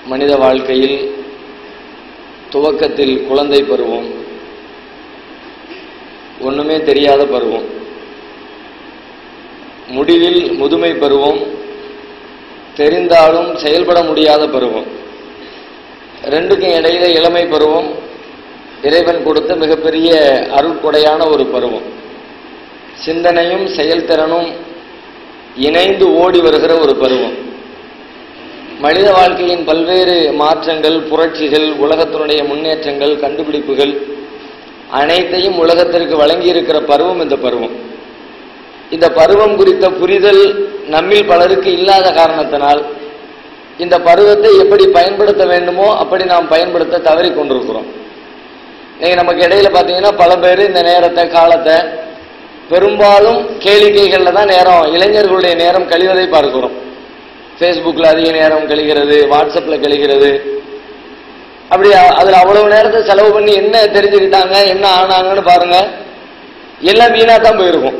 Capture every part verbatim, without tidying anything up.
மனித வாழ்க்கையில் துவக்கத்தில் குழந்தை பருவம், ஒண்ணுமே தெரியாத பருவம், முடிவில் முதுமை பருவம், தெரிந்தாலும் செயல்பட முடியாத பருவம், ரெண்டுக்கும் இடையில இளமை பருவம், இறைவன் கொடுத்த மிகப்பெரிய அருட்கொடையான ஒரு பருவம். சிந்தனையும் செயல்திறனும் இணைந்து ஓடி வருகிற ஒரு பருவம். மனித வாழ்க்கையின் பல்வேறு மாற்றங்கள், புரட்சிகள், உலகத்தினுடைய முன்னேற்றங்கள், கண்டுபிடிப்புகள் அனைத்தையும் உலகத்திற்கு வழங்கி இருக்கிற பருவம் இந்த பருவம். இந்த பருவம் குறித்த புரிதல் நம்மில் பலருக்கு இல்லாத காரணத்தினால் இந்த பருவத்தை எப்படி பயன்படுத்த வேண்டுமோ அப்படி நாம் பயன்படுத்த தவறி கொண்டிருக்கிறோம். நீங்க நமக்கு இடையில பாத்தீங்கன்னா பல பேர் இந்த நேரத்தை, காலத்தை பெரும்பாலும் கேளிக்கைகள்ல தான் நேரம், இளைஞர்களுடைய நேரம் கழிவதை பார்க்கிறோம். ஃபேஸ்புக்கில் அதிக நேரம் கழிகிறது, வாட்ஸ்அப்பில் கழிகிறது. அப்படி அதில் அவ்வளவு நேரத்தை செலவு பண்ணி என்ன தெரிஞ்சுக்கிட்டாங்க, என்ன ஆனாங்கன்னு பாருங்க, எல்லாம் வீணாக தான் போயிருக்கும்.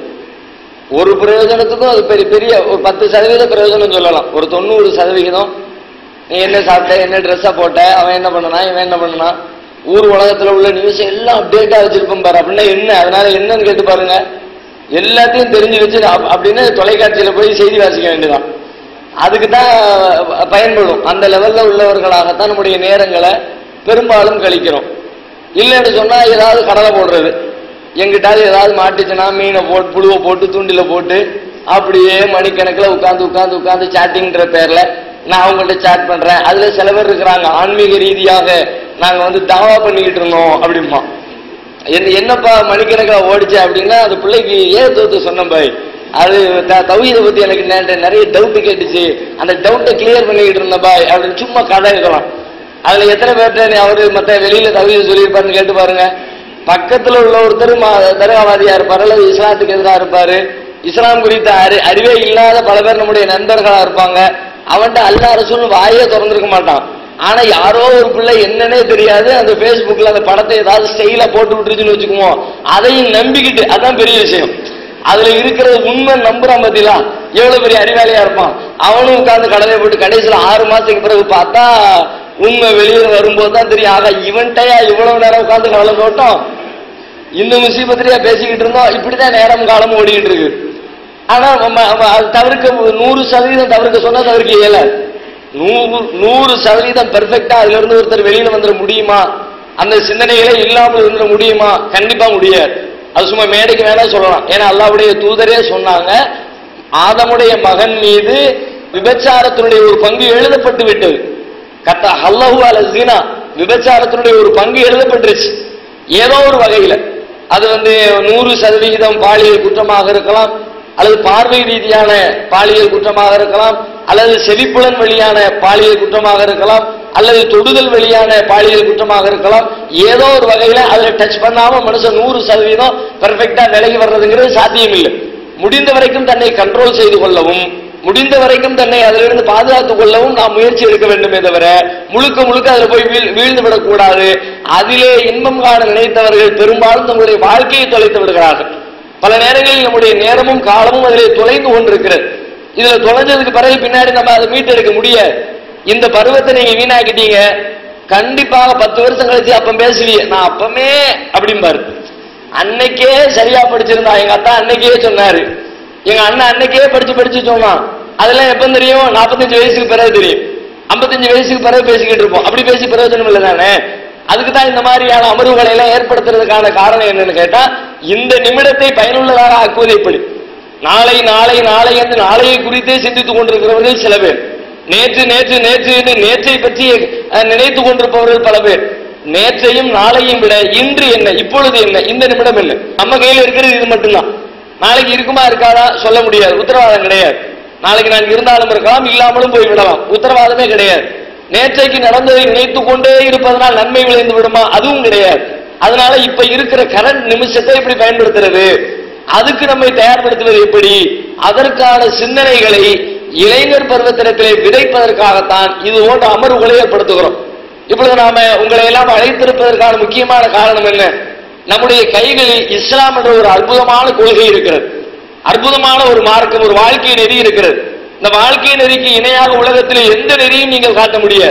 ஒரு பிரயோஜனத்துக்கும் அது பெரிய பெரிய ஒரு பத்து சதவீத பிரயோஜனம் சொல்லலாம். ஒரு தொண்ணூறு சதவிகிதம் நீ என்ன சாப்பிட்ட, என்ன ட்ரெஸ்ஸை போட்ட, அவன் என்ன பண்ணனா, இவன் என்ன பண்ணனா, ஊர் உலகத்தில் உள்ள நியூஸ் எல்லாம் அப்டேட்டாக வச்சிருப்போம் பாரு. அப்படின்னா என்ன, அதனால என்னன்னு கேட்டு பாருங்க, எல்லாத்தையும் தெரிஞ்சு வச்சு அப்படின்னு தொலைக்காட்சியில் போய் செய்தி வாசிக்க வேண்டியதான். அதுக்கு தான் பயன்படும். அந்த லெவல்ல உள்ளவர்களாகத்தான் நம்முடைய நேரங்களை பெரும்பாலும் கழிக்கிறோம். இல்லைன்னு சொன்னா ஏதாவது கடலை போடுறது, எங்கிட்டாவது ஏதாவது மாட்டுச்சுன்னா மீனை போட்டு, புழுவை போட்டு, தூண்டில போட்டு அப்படியே மணிக்கணக்கில் உட்காந்து உட்காந்து உட்காந்து சாட்டிங்கிற பேர்ல நான் அவங்கள்ட்ட சாட் பண்றேன். அதுல சில பேர் இருக்கிறாங்க ஆன்மீக ரீதியாக நாங்க வந்து தாவா பண்ணிக்கிட்டு இருந்தோம் அப்படிமா. என்ன என்னப்பா மணிக்கணக்கில் ஓடிச்சு அப்படின்னா, அது பிள்ளைக்கு ஏன் தோத்து சொன்னேன் பாய், அது தௌஹீதை பத்தி எனக்கு நிறைய டவுட் கேட்டுச்சு, அந்த டவுட்டை கிளியர் பண்ணிக்கிட்டு இருந்த பாய் அப்படின்னு சும்மா கதை இருக்கலாம். அதுல எத்தனை பேர்ட்ட அவரு மற்ற வெளியில தௌஹீதை சொல்லியிருப்பாருன்னு கேட்டு பாருங்க. பக்கத்துல உள்ள ஒருத்தர் தர்காவாதியா இருப்பாரு, அல்லது இஸ்லாத்துக்கு எதிராக இருப்பாரு, இஸ்லாம் குறித்த அறி அறிவே இல்லாத பல பேர் நம்முடைய நண்பர்களா இருப்பாங்க. அவன்கிட்ட அல்லாஹ் ரசூல்னு வாயே திறந்திருக்க மாட்டான். ஆனா யாரோ ஒரு பிள்ளை என்னன்னே தெரியாது, அந்த பேஸ்புக்ல அந்த படத்தை ஏதாவது ஸ்டைலா போட்டு விட்டுருச்சுன்னு வச்சுக்குவோம், அதையும் நம்பிக்கிட்டு, அதான் பெரிய விஷயம். அதுல இருக்கிறது உண்மை நம்புறான் பத்திலா, எவ்வளவு பெரிய அறிவாளியா இருப்பான். அவனும் உட்கார்ந்து கடலை போட்டு கடைசியில் ஆறு மாசத்துக்கு பிறகு பார்த்தா உண்மை வெளியே வரும்போது தான் தெரியும், ஆக இவன்ட்டையா இவ்வளவு நேரம் உட்கார்ந்து கடலை போட்டோம், இந்த முசீபத்திலேயே பேசிக்கிட்டு இருந்தோம். இப்படிதான் நேரம் காலம் ஓடிக்கிட்டு இருக்கு. ஆனா தவிர்க்க நூறு சதவீதம் தவிர்க்க சொன்னா தவிர்க்க இயல. நூறு நூறு சதவீதம் பெர்ஃபெக்டா அதுல இருந்து ஒருத்தர் வெளியில வந்துட முடியுமா, அந்த சிந்தனைகளே இல்லாமல் இருந்துட முடியுமா? கண்டிப்பா முடியாது. அது சும்மா மேடைக்கு வேணா சொல்லலாம். ஏன்னா அல்லாஹ்வுடைய தூதரே சொன்னாங்க, ஆதமுடைய மகன் மீது விபச்சாரத்தினுடைய ஒரு பங்கு எழுதப்பட்டு விட்டது. கத்த அல்லாஹு அல ஜினா, விபச்சாரத்தினுடைய ஒரு பங்கு எழுதப்பட்டுருச்சு ஏதோ ஒரு வகையில. அது வந்து நூறு சதவிகிதம் பாலியல் குற்றமாக இருக்கலாம், அல்லது பார்வை ரீதியான பாலியல் குற்றமாக இருக்கலாம், அல்லது செவிப்புலன் வழியான பாலியல் குற்றமாக இருக்கலாம், அல்லது தொடுதல் வழியான பாலியல் குற்றமாக இருக்கலாம். ஏதோ ஒரு வகையில அதுல டச் பண்ணாம மனுஷன் நூறு சதவீதம் பெர்ஃபெக்டா விலகி வர்றதுங்கிறது சாத்தியம் இல்லை. முடிந்த வரைக்கும் தன்னை கண்ட்ரோல் செய்து கொள்ளவும், முடிந்த வரைக்கும் தன்னை அதிலிருந்து பாதுகாத்துக் கொள்ளவும் நாம் முயற்சி எடுக்க வேண்டுமே தவிர முழுக்க முழுக்க அதில் போய் வீழ்ந்து விடக்கூடாது. அதிலே இன்பம் காண நினைத்தவர்கள் பெரும்பாலும் தங்களுடைய வாழ்க்கையை தொலைத்து விடுகிறார்கள். பல நேரங்களில் நம்முடைய நேரமும் காலமும் அதிலே தொலைந்து கொண்டிருக்கிறது. இதுல தொலைஞ்சதுக்கு பிறகு பின்னாடி நம்ம அதை மீட்டெடுக்க முடியாது. இந்த பருவத்தை நீங்க வீணாக்கிட்டீங்க, கண்டிப்பாக பத்து வருஷம் கழிச்சு அப்ப பேசுவீங்க, நான் அப்பமே அப்படிம்பாரு. அன்னைக்கே சரியா படிச்சிருந்தா, எங்க அத்தா அன்னைக்கே சொன்னாரு, எங்க அண்ணன் அன்னைக்கே படிச்சு படிச்சு சொன்னான். அதெல்லாம் எப்ப தெரியும்? நாற்பத்தஞ்சு வயசுக்கு பிறகு தெரியும். ஐம்பத்தஞ்சு வயசுக்கு பிறகு பேசிக்கிட்டு இருப்போம். அப்படி பேசி பிரயோஜனம் இல்லை தானே. அதுக்கு தான் இந்த மாதிரியான அமர்வுகளை எல்லாம் ஏற்படுத்துறதுக்கான காரணம் என்னன்னு கேட்டா, இந்த நிமிடத்தை பயனுள்ளதாக ஆக்குவது எப்படி. நாளை நாளை நாளை என்று நாளையை குறித்தே சிந்தித்துக் கொண்டிருக்கிறவர்கள் சில பேர், நேற்று நேற்று நேற்று என்று நேற்றை பற்றி நினைத்துக் கொண்டிருப்பவர்கள் பல பேர். நேற்றையும் நாளையும் விட இன்று என்ன, இப்பொழுது என்ன, இந்த நிமிடம் என்ன, நம்ம கையில் இருக்கிறது இது மட்டும்தான். நாளைக்கு இருக்குமா இருக்காதா சொல்ல முடியாது, உத்தரவாதம் கிடையாது. நாளைக்கு நான் இருந்தாலும் இருக்கலாம், இல்லாமலும் போய்விடலாம், உத்தரவாதமே கிடையாது. நேற்றைக்கு நடந்ததை நினைத்துக் கொண்டே இருப்பதனால் நன்மை விளைந்து விடுமா? அதுவும் கிடையாது. அதனால இப்ப இருக்கிற கரண்ட் நிமிஷத்தை எப்படி பயன்படுத்துறது, அதுக்கு நம்மை தயார்படுத்துவது எப்படி, அதற்கான சிந்தனைகளை இளைஞர் பருவத்தினத்திலே விதைப்பதற்காகத்தான் இது போன்ற அமர்வுகளை ஏற்படுத்துகிறோம். இப்பொழுது நாம உங்களை எல்லாம் அழைத்திருப்பதற்கான முக்கியமான காரணம் என்ன? நம்முடைய கைகளில் இஸ்லாம் என்ற ஒரு அற்புதமான கொள்கை இருக்கிறது, அற்புதமான ஒரு மார்க்கம், ஒரு வாழ்க்கை நெறி இருக்கிறது. இந்த வாழ்க்கை நெறிக்கு இணையாக உலகத்தில் எந்த நெறியும் நீங்கள் காட்ட முடியாது.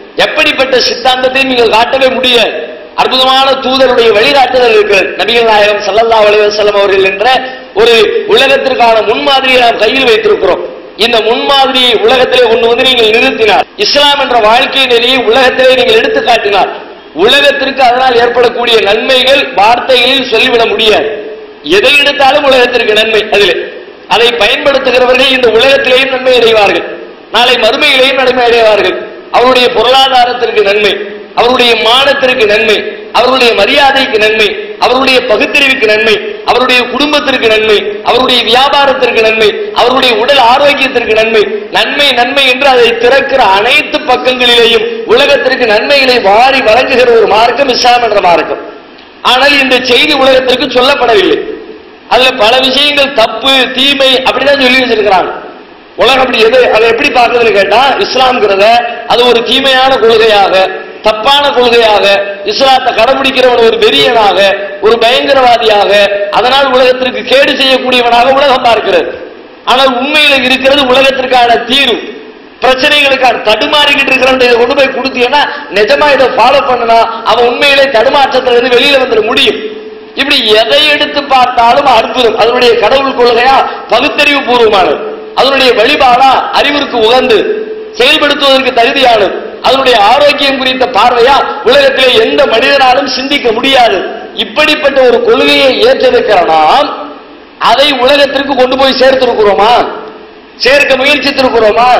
எப்படிப்பட்ட சித்தாந்தத்தை நீங்கள் காட்டவே முடியாது. அற்புதமான தூதருடைய வழிகாட்டுதல் இருக்கிறது. நபிகள் நாயகம் ஸல்லல்லாஹு அலைஹி வஸல்லம் அவர்கள் என்ற ஒரு உலகத்திற்கான முன்மாதிரியை நாம் கையில் வைத்திருக்கிறோம். இந்த முன்மாதிரியை உலகத்திலே கொண்டு வந்து நீங்கள் நிறுத்தினார். இஸ்லாம் என்ற வாழ்க்கை நெறியை உலகத்திலே நீங்கள் எடுத்து காட்டினார். உலகத்திற்கு அதனால் ஏற்படக்கூடிய நன்மைகள் வார்த்தைகளில் சொல்லிவிட முடியாது. எதை எடுத்தாலும் உலகத்திற்கு நன்மை. அதில் அதை பயன்படுத்துகிறவர்கள் இந்த உலகத்திலேயும் நன்மை அடைவார்கள், நாளை மறுமையிலேயும் நன்மை அடைவார்கள். அவருடைய பொருளாதாரத்திற்கு நன்மை, அவருடைய மானத்திற்கு நன்மை, அவருடைய மரியாதைக்கு நன்மை, அவருடைய பகுத்தறிவுக்கு நன்மை, அவருடைய குடும்பத்திற்கு நன்மை, அவருடைய வியாபாரத்திற்கு நன்மை, அவருடைய உடல் ஆரோக்கியத்திற்கு நன்மை. நன்மை நன்மை என்று அதை திறக்கிற அனைத்து பக்கங்களிலேயும் உலகத்திற்கு நன்மைகளை வாரி வழங்குகிற ஒரு மார்க்கம் இஸ்லாம் என்ற மார்க்கம். ஆனால் இந்த செய்தி உலகத்திற்கு சொல்லப்படவில்லை. அதுல பல விஷயங்கள் தப்பு தீமை அப்படிதான் சொல்லி வச்சிருக்கிறாங்க. உலகம் அப்படி எது அதை எப்படி பார்க்கறதுன்னு கேட்டா, இஸ்லாம்ங்கிறத அது ஒரு தீமையான கொள்கையாக, தப்பான கொள்கையாக, இஸ்லாத்தை கடைபிடிக்கிறவன் ஒரு வெறியனாக, ஒரு பயங்கரவாதியாக, அதனால் உலகத்திற்கு கேடு செய்யக்கூடியவனாக உலகம் பார்க்கிறது. ஆனால் உண்மையில இருக்கிறது உலகத்திற்கான தீர்வு. பிரச்சனைகளுக்கான தடுமாறிக்கிட்டு இருக்கிறவன் இதை கொண்டு போய் கொடுத்தீங்கன்னா, நிஜமா இதை ஃபாலோ பண்ணனா அவன் உண்மையிலே தடுமாற்றத்திலிருந்து வெளியில வந்துட முடியும். இப்படி எதை எடுத்து பார்த்தாலும் அற்புதம். அதனுடைய கடவுள் கொள்கையா பகுத்தறிவு பூர்வமானது, அதனுடைய வழிபாடா அறிவிற்கு உகந்து செயல்படுத்துவதற்கு தகுதியானது, அதனுடைய ஆரோக்கியம் குறித்த பார்வையா உலகத்திலே எந்த மனிதனாலும் சிந்திக்க முடியாது. இப்படிப்பட்ட ஒரு கொள்கையை ஏற்றிருக்கிற நாம் அதை உலகத்திற்கு கொண்டு போய் சேர்த்திருக்கிறோமா? சேர்க்க முயற்சித்திருக்கிறோமா?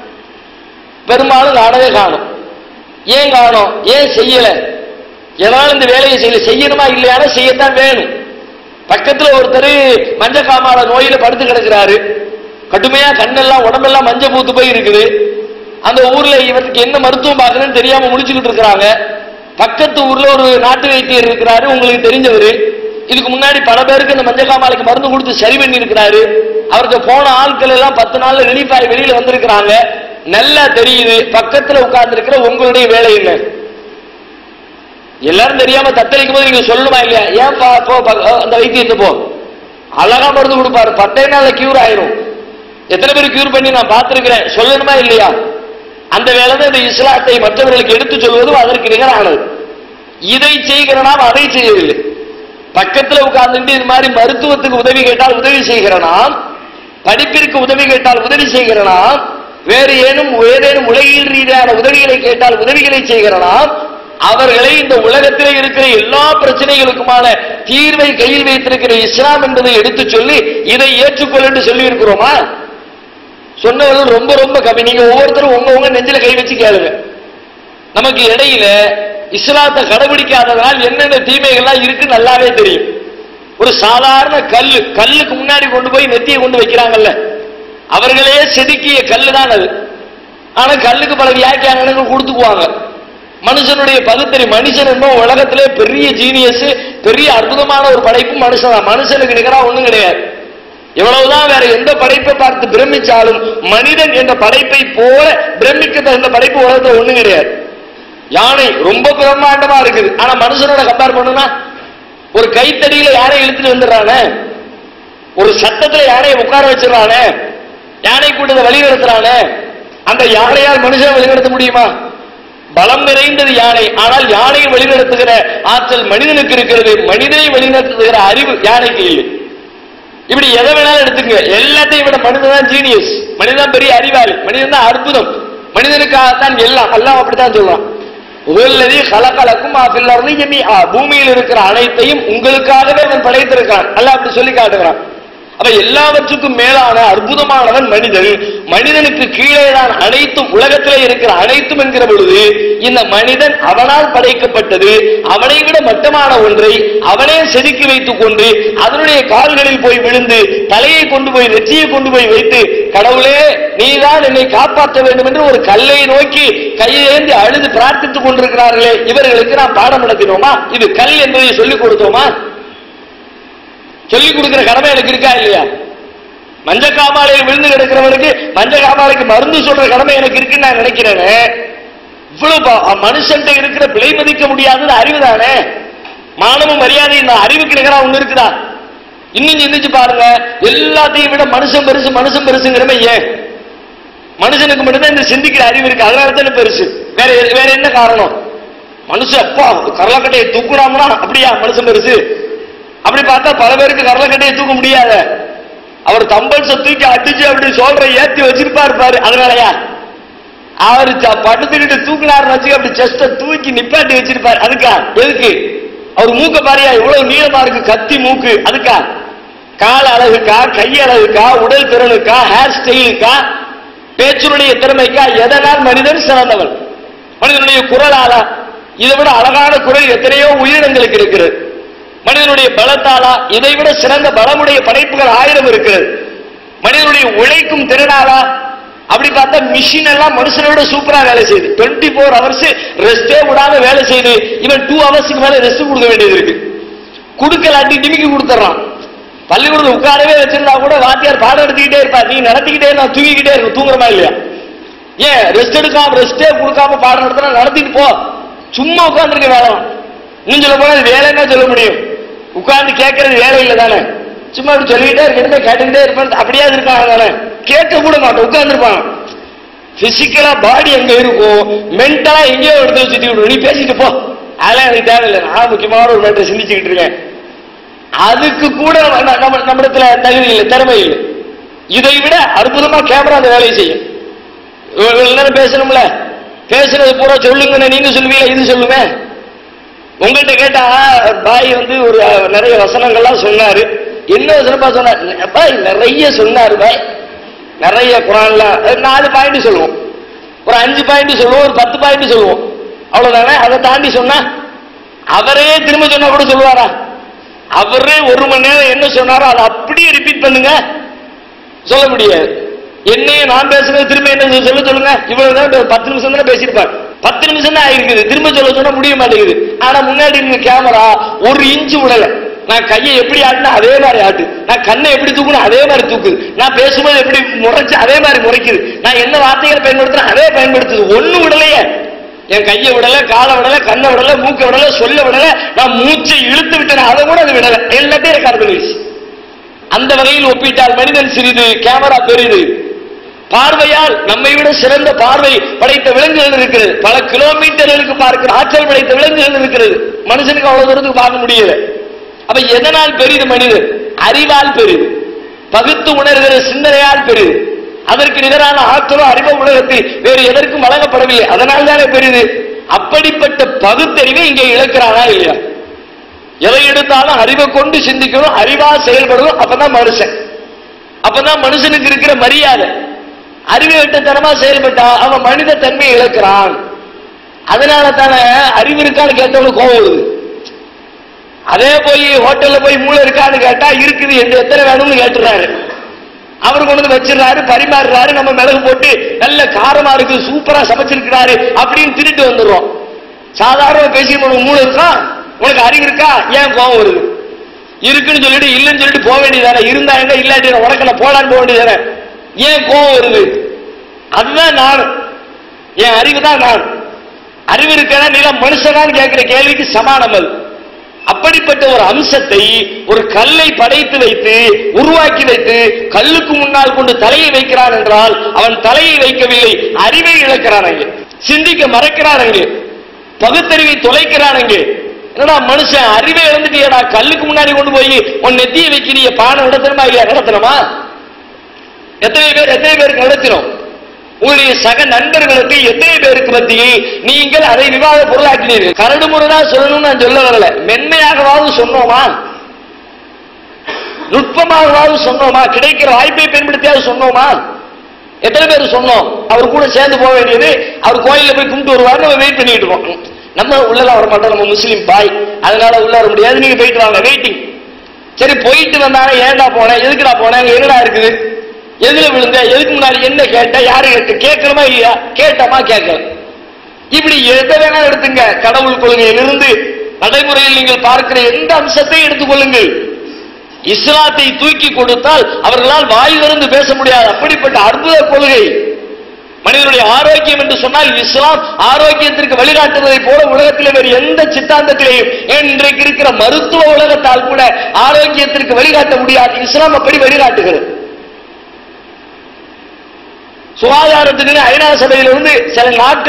பெரும்பாலும் காணவே காணும். ஏன் காணும்? ஏன் செய்யல? எதனால இந்த வேலையை செய்யல? செய்யணுமா இல்லையானா செய்யத்தான் வேணும். பக்கத்துல ஒருத்தர் மஞ்ச காமால நோயில படுத்து கிடக்கிறாரு. கடுமையா கண்ணெல்லாம் உடம்பெல்லாம் மஞ்சள் பூத்து போய் இருக்குது. அந்த ஊர்ல இவருக்கு என்ன மருத்துவம் பார்க்கணும்னு தெரியாம முடிச்சுக்கிட்டு இருக்கிறாங்க. பக்கத்து ஊர்ல ஒரு நாட்டு வைத்தியர் இருக்கிறாரு, உங்களுக்கு தெரிஞ்சவர். இதுக்கு முன்னாடி பல பேருக்கு இந்த மஞ்சள் காமாலைக்கு மருந்து கொடுத்து சரி பண்ணி இருக்கிறாரு. அவருக்கு போன ஆட்கள் எல்லாம் பத்து நாள்ல ரிலீஃப் ஆகி வெளியில வந்திருக்கிறாங்க. நல்லா தெரியுது. பக்கத்துல உட்கார்ந்து இருக்கிற உங்களுடைய வேலை என்ன? எல்லாரும் தெரியாம தத்தளிக்கும் போது நீங்க சொல்லணுமா இல்லையா? ஏன் அந்த வைத்தியத்தை போ, அழகா மருந்து கொடுப்பாரு, பத்தே நாள்ல கியூர் ஆயிரும். எத்தனை பேர் கியூர் பண்ணி நான் பார்த்திருக்கிறேன், சொல்லணுமா இல்லையா? அந்த வேலை தான் இந்த இஸ்லாத்தை மற்றவர்களுக்கு எடுத்து சொல்வதும் அதற்கு நிகரானது. இதை செய்கிற நாம் அதை செய்யவில்லை. பக்கத்தில் உட்கார்ந்து இது மாதிரி மருத்துவத்துக்கு உதவி கேட்டால் உதவி செய்கிற நாம், படிப்பிற்கு உதவி கேட்டால் உதவி செய்கிற நாம், வேறு ஏனும் ஏதேனும் உலகியல் ரீதியான உதவிகளை கேட்டால் உதவிகளை செய்கிற நாம், அவர்களை இந்த உலகத்திலே இருக்கிற எல்லா பிரச்சனைகளுக்குமான தீர்வை கையில் வைத்திருக்கிற இஸ்லாம் என்பதை எடுத்து சொல்லி இதை ஏற்றுக்கொள் என்று சொல்லி இருக்கிறோமா? சொன்னவர்கள் ரொம்ப ரொம்ப கம்மி. நீங்க ஒவ்வொருத்தரும் உங்க உங்க நெஞ்சில கை வச்சு கேளுங்க. நமக்கு இடையில இஸ்லாத்தை கடைபிடிக்காததால் என்னென்ன தீமைகள்லாம் இருக்கு நல்லாவே தெரியும். ஒரு சாதாரண கல்லு, கல்லுக்கு முன்னாடி கொண்டு போய் நெத்தியை கொண்டு வைக்கிறாங்கல்ல, அவர்களே செதுக்கிய கல்லு தான் அது. ஆனா கல்லுக்கு பல வியாக்கியானங்கள் கொடுத்துக்குவாங்க. மனுஷனுடைய பகுத்தறி, மனுஷன் என்னும் உலகத்திலே பெரிய ஜீனியஸ், பெரிய அற்புதமான ஒரு படைப்பு மனுஷன் தான். மனுஷனுக்கு நிகரா ஒண்ணும் கிடையாது. எவ்வளவுதான் வேற எந்த படைப்பை பார்த்து பிரமிச்சாலும் மனிதன் என்ற படைப்பை போல பிரமிக்க தகுந்த படைப்பு உலகத்துல ஒண்ணும் கிடையாது. யானை ரொம்ப பிரம்மாண்டமா இருக்குது, ஆனா மனுஷனோட கம்பேர் பண்ணுனா ஒரு கைத்தடியில யானை இழுத்துட்டு வந்துடுறானே, ஒரு சத்தத்துல யானையை உட்கார வச்சிடறானே, யானை கூட்டத்தை வழி நடத்துறானே, அந்த யானையால் மனுஷனை வழிநடத்த முடியுமா? பலம் நிறைந்தது யானை, ஆனால் யானையை வழிநடத்துகிற ஆற்றல் மனிதனுக்கு இருக்கிறது. மனிதனை வழிநடத்துகிற அறிவு யானைக்கு இல்லை. இப்படி எதை வேணாலும் எடுத்துங்க, எல்லாத்தையும் விட மனிதன் தான் ஜீனியஸ், மனிதன் பெரிய அறிவாளி, மனிதன் தான் அற்புதம், மனிதனுக்காகத்தான் எல்லாம். எல்லாம் அப்படித்தான் சொல்றான். பூமியில் இருக்கிற அனைத்தையும் உங்களுக்காகவே அவன் படைத்திருக்கான். அல்ல அப்படி சொல்லி காட்டுகிறான். அப்ப எல்லாவற்றுக்கும் மேலான அற்புதமானவன் மனிதன். மனிதனுக்கு கீழே தான் அனைத்தும், உலகத்திலே இருக்கிற அனைத்தும் என்கிற பொழுது இந்த மனிதன் அவனால் படைக்கப்பட்டது. அவனை விட மட்டமான ஒன்றை அவனே செதுக்கி வைத்துக் கொண்டு அதனுடைய கால்களில் போய் விழுந்து தலையை கொண்டு போய் நெற்றியை கொண்டு போய் வைத்து, கடவுளே நீதான் என்னை காப்பாற்ற வேண்டும் என்று ஒரு கல்லை நோக்கி கையேந்தி அழுது பிரார்த்தித்துக் கொண்டிருக்கிறார்களே, இவர்களுக்கு நாம் பாடம் நடத்தினோமா? இது கல் என்பதை சொல்லிக் கொடுத்தோமா? சொல்லிக் கொடுக்கிற கடமை எனக்கு இருக்கா இல்லையா? மஞ்ச காமாலையில் விழுந்து கிடக்கிறவனுக்கு மஞ்ச காமாலைக்கு மருந்து சொல்ற கடமை எனக்கு இருக்குன்னு நான் நினைக்கிறேன். இவ்வளவு மனுஷன் இருக்கிற விலை மதிக்க முடியாதது அறிவு தானே. மானமும் மரியாதை இந்த அறிவுக்கு நிகரா ஒண்ணு இருக்குதா? இன்னும் சிந்திச்சு பாருங்க. எல்லாத்தையும் விட மனுஷன் பெருசு, மனுஷன் பெருசுங்கிறமே ஏன்? மனுஷனுக்கு மட்டும்தான் இந்த சிந்திக்கிற அறிவு இருக்கு, அதனால தானே பெருசு. வேற வேற என்ன காரணம்? மனுஷன் அப்பா கரலக்கட்டையை தூக்குனாம்னா அப்படியா மனுஷன் பெருசு? அப்படி பார்த்தா பல பேருக்கு கரலக்கட்டையை தூக்க முடியாத. அவர் தம்பல்ஸ தூக்கி அடிச்சு அப்படி சொல்ற ஏத்தி வச்சிருப்பாரு பாரு, அதனாலயா? அவரு படுத்துக்கிட்டு தூக்குனாரு வச்சு அப்படி செஸ்ட தூக்கி நிப்பாட்டி வச்சிருப்பாரு, அதுக்கா? எதுக்கு? அவர் மூக்க பாரியா இவ்வளவு நீளமா இருக்கு, கத்தி மூக்கு, அதுக்கா? கால அழகுக்கா, கை அழகுக்கா, உடல் திறனுக்கா, ஹேர் ஸ்டைலுக்கா, பேச்சுடைய திறமைக்கா? எதனால் மனிதன் சிறந்தவன்? மனிதனுடைய குரலாலா? இதை விட அழகான குரல் எத்தனையோ உயிரினங்களுக்கு இருக்கிறது. மனிதனுடைய பலத்தாலா? இதை விட சிறந்த பலமுடைய படைப்புகள் ஆயிரம் இருக்கிறது. மனிதனுடைய உழைக்கும் திறனாலா? அப்படி பார்த்தா மிஷின் எல்லாம் மனுஷனோட சூப்பரா வேலை செய்யுது. டுவெண்ட்டி போர் ஹவர்ஸ் ரெஸ்டே விடாம வேலை செய்யுது. இவன் டூ ஹவர்ஸ்க்கு மேல ரெஸ்ட் கொடுக்க வேண்டியது இருக்கு. குடுக்கலாட்டி டிமிக்கி கொடுத்துறான். பள்ளிக்கூடத்தில் உட்காரவே வச்சிருந்தா கூட வாத்தியார் பாடம் எடுத்துக்கிட்டே இருப்பார், நீ நடத்திக்கிட்டே நான் தூங்கிக்கிட்டே இருக்கும். தூங்குறமா இல்லையா? ஏன் ரெஸ்ட் எடுக்காம ரெஸ்டே கொடுக்காம பாடம் நடத்தினா நடத்திட்டு போ, சும்மா உட்கார்ந்துருக்க வேலை. இன்னும் சொல்ல போனா வேலைன்னா சொல்ல முடியும், உட்கார்ந்து கேட்கறது வேலை இல்லை தானே. சும்மா அப்படி சொல்லிக்கிட்டே இருக்க கேட்டுக்கிட்டே இருப்பேன், அப்படியே இருக்காங்க தானே. கேட்க கூட மாட்டோம், உட்கார்ந்துருப்பான். பிசிக்கலா பாடி எங்க இருக்கும், மென்டலா எங்கேயோ எடுத்து வச்சுட்டு விடுவோம். நீ பேசிட்டு போ, அதெல்லாம் எனக்கு தேவையில்லை, நான் முக்கியமான ஒரு மேட்டரை சிந்திச்சுக்கிட்டு இருக்கேன். அதுக்கு கூட நம்ம நம்மிடத்துல தகுதி இல்லை, திறமை இல்லை. இதை விட அற்புதமா கேமரா அந்த வேலையை செய்யும். நேரம் பேசணும்ல, பேசுறது பூரா சொல்லுங்க, நீங்க சொல்லுவீங்க, இது சொல்லுங்க. உங்கள்கிட்ட கேட்டா பாய் வந்து ஒரு நிறைய வசனங்கள்லாம் சொன்னாரு. என்ன வசனப்பா சொன்னார்? பாய் நிறைய சொன்னாரு பாய், நிறைய குரான்ல நாலு பாயிண்ட் சொல்லுவோம், ஒரு அஞ்சு பாயிண்ட் சொல்லுவோம், ஒரு பத்து பாயிண்ட் சொல்லுவோம், அவ்வளவுதானே. அதை தாண்டி சொன்னா அவரே திரும்ப சொன்னா கூட சொல்லுவாரா? அவரே ஒரு மணி நேரம் என்ன சொன்னாரோ அதை அப்படியே ரிப்பீட் பண்ணுங்க, சொல்ல முடியாது. என்னையே நான் பேசுறது திரும்ப என்ன சொல்ல சொல்லுங்க, இவ்வளவுதான் பத்து நிமிஷம் தானே பேசியிருப்பார், பத்து நிமிஷம் தான் ஆயிருக்குது, திரும்ப சொல்ல சொன்னா முடிய மாட்டேங்குது. ஆனா முன்னாடி இருந்த கேமரா ஒரு இன்ச்சு விடல. நான் கையை எப்படி ஆட்டினா அதே மாதிரி ஆட்டு, நான் கண்ணை எப்படி தூக்கணும் அதே மாதிரி தூக்குது, நான் பேசும்போது எப்படி முறைச்சு அதே மாதிரி முறைக்குது, நான் என்ன வார்த்தைகளை பயன்படுத்தினா அதே பயன்படுத்துது. ஒண்ணு விடலையே, என் கையை விடல, காலை விடல, கண்ணை விடல, மூக்க விடல, சொல்ல விடல, நான் மூச்சை இழுத்து விட்டேன் அதை கூட அது விடல, எல்லாத்தையும் ரெக்கார்ட் பண்ணிடுச்சு. அந்த வகையில் ஒப்பிட்டால் மனிதன் சிறிது, கேமரா பெரிது. பார்வையால் நம்மை விட சிறந்த பார்வை படைத்த விலங்குகள் இருக்கிறது, பல கிலோமீட்டர்களுக்கு பார்க்கிற ஆற்றல் படைத்த விலங்குகள் இருக்கிறது. மனுஷனுக்கு அவ்வளவு தூரத்துக்கு பார்க்க முடியல. அப்ப எதனால் பெரிது மனிதன்? அறிவால் பெரிது, பகுத்து உணர்கிற சிந்தனையால் பெரிது. அதற்கு நிகரான ஆற்றலோ அறிவோ உலகத்தில் வேறு எதற்கும் வழங்கப்படவில்லை, அதனால் தானே பெரிது. அப்படிப்பட்ட பகுத்தறிவை இங்கே இழக்கிறானா இல்லையா? எதை எடுத்தாலும் அறிவை கொண்டு சிந்திக்கணும், அறிவா செயல்படணும், அப்பதான் மனுஷன், அப்பதான் மனுஷனுக்கு இருக்கிற மரியாதை. அறிவை வெட்டத்தனமா செயல்பட்டா அவன் மனித தன்மையை இழக்கிறான். அதனால தானே அறிவு இருக்கான்னு கேட்டவனுக்கு கோவம் வருது. அதே போய் ஹோட்டல்ல போய் மூளை இருக்கான்னு கேட்டா இருக்குது, என்று எத்தனை வேணும்னு கேட்டுறாரு. அவர் கொண்டு வந்து வச்சிடறாரு, பரிமாறுறாரு, நம்ம மிளகு போட்டு நல்ல காரமா இருக்கு, சூப்பரா சமைச்சிருக்கிறாரு அப்படின்னு திருட்டு வந்துடுறோம். சாதாரண பேசி உனக்கு மூளை இருக்கா, உனக்கு அறிவு இருக்கா, ஏன் கோவம் வருது? இருக்குன்னு சொல்லிட்டு இல்லைன்னு சொல்லிட்டு போக வேண்டியதானே, இருந்தா எங்க இல்லாட்டி உனக்கு நான் போலான்னு போக வேண்டியதானே, ஏன் கோவம் வருது? அதுதான் நான், என் அறிவு தான் நான். அறிவு இருக்கிற நீ மனுஷனான்னு கேட்கிற கேள்விக்கு சமானம் அது. அப்படிப்பட்ட ஒரு அம்சத்தை ஒரு கல்லை படைத்து வைத்து உருவாக்கி வைத்து கல்லுக்கு முன்னால் கொண்டு தலையை வைக்கிறான் என்றால் அவன் தலையை வைக்கவில்லை, அறிவை இழக்கிறான் அங்கே, சிந்திக்க மறைக்கிறான் அங்கே, பகுத்தறிவை தொலைக்கிறான் அங்கே. என்னடா மனுஷன் அறிவை இழந்துட்டியடா, கல்லுக்கு முன்னாடி கொண்டு போய் உன் நெத்தியை வைக்கிறிய, பானை நடத்தணுமா இல்லையா? நடத்தணுமா? எத்தனை பேர் எத்தனை பேருக்கு நடத்தினோம்? உங்களுடைய சக நண்பர்களுக்கு எத்தனை பேருக்கு மத்தியில் நீங்கள் அதை விவாத பொருளாக்கினீர்கள்? கரடு முரடா சொல்லணும்னு நான் சொல்ல வரல, மென்மையாகவாவது சொன்னோமா, நுட்பமாகவாவது சொன்னோமா, கிடைக்கிற வாய்ப்பை பயன்படுத்தியாவது சொன்னோமா? எத்தனை பேர் சொன்னோம்? அவர் கூட சேர்ந்து போக வேண்டியது, அவர் கோயில போய் கும்பிட்டு வருவாரு, நம்ம வெயிட் பண்ணிட்டு இருக்கோம். நம்ம உள்ளலாம் வர மாட்டோம், நம்ம முஸ்லீம் பாய், அதனால உள்ள வர முடியாது, நீங்க போயிட்டு வாங்க, வெயிட்டிங். சரி போயிட்டு வந்தாங்க, ஏன்டா போனேன், எதுக்குடா போனேன், என்னடா இருக்குது, எதுல விழுந்த, எதுக்கு முன்னாடி என்ன கேட்ட, யாரு கேட்டு, கேட்கணுமா இல்லையா? கேட்டமா கேட்கல. இப்படி எதை வேணா எடுத்துங்க, கடவுள் கொள்கையிலிருந்து நடைமுறையில் நீங்கள் பார்க்கிற எந்த அம்சத்தை எடுத்துக்கொள்ளுங்கள். இஸ்லாத்தை தூக்கி கொடுத்தால் அவர்களால் வாயிலிருந்து பேச முடியாது, அப்படிப்பட்ட அற்புத கொள்கை. மனிதனுடைய ஆரோக்கியம் என்று சொன்னால் இஸ்லாம் ஆரோக்கியத்திற்கு வழிகாட்டுவதை போல உலகத்தில் வேறு எந்த சித்தாந்தத்திலேயும், ஏன் இன்றைக்கு இருக்கிற மருத்துவ உலகத்தால் கூட ஆரோக்கியத்திற்கு வழிகாட்ட முடியாது, இஸ்லாம் அப்படி வழிகாட்டுகிறது. சுகாதாரத்துக்கு ஐநா சபையிலிருந்து சில நாட்கள்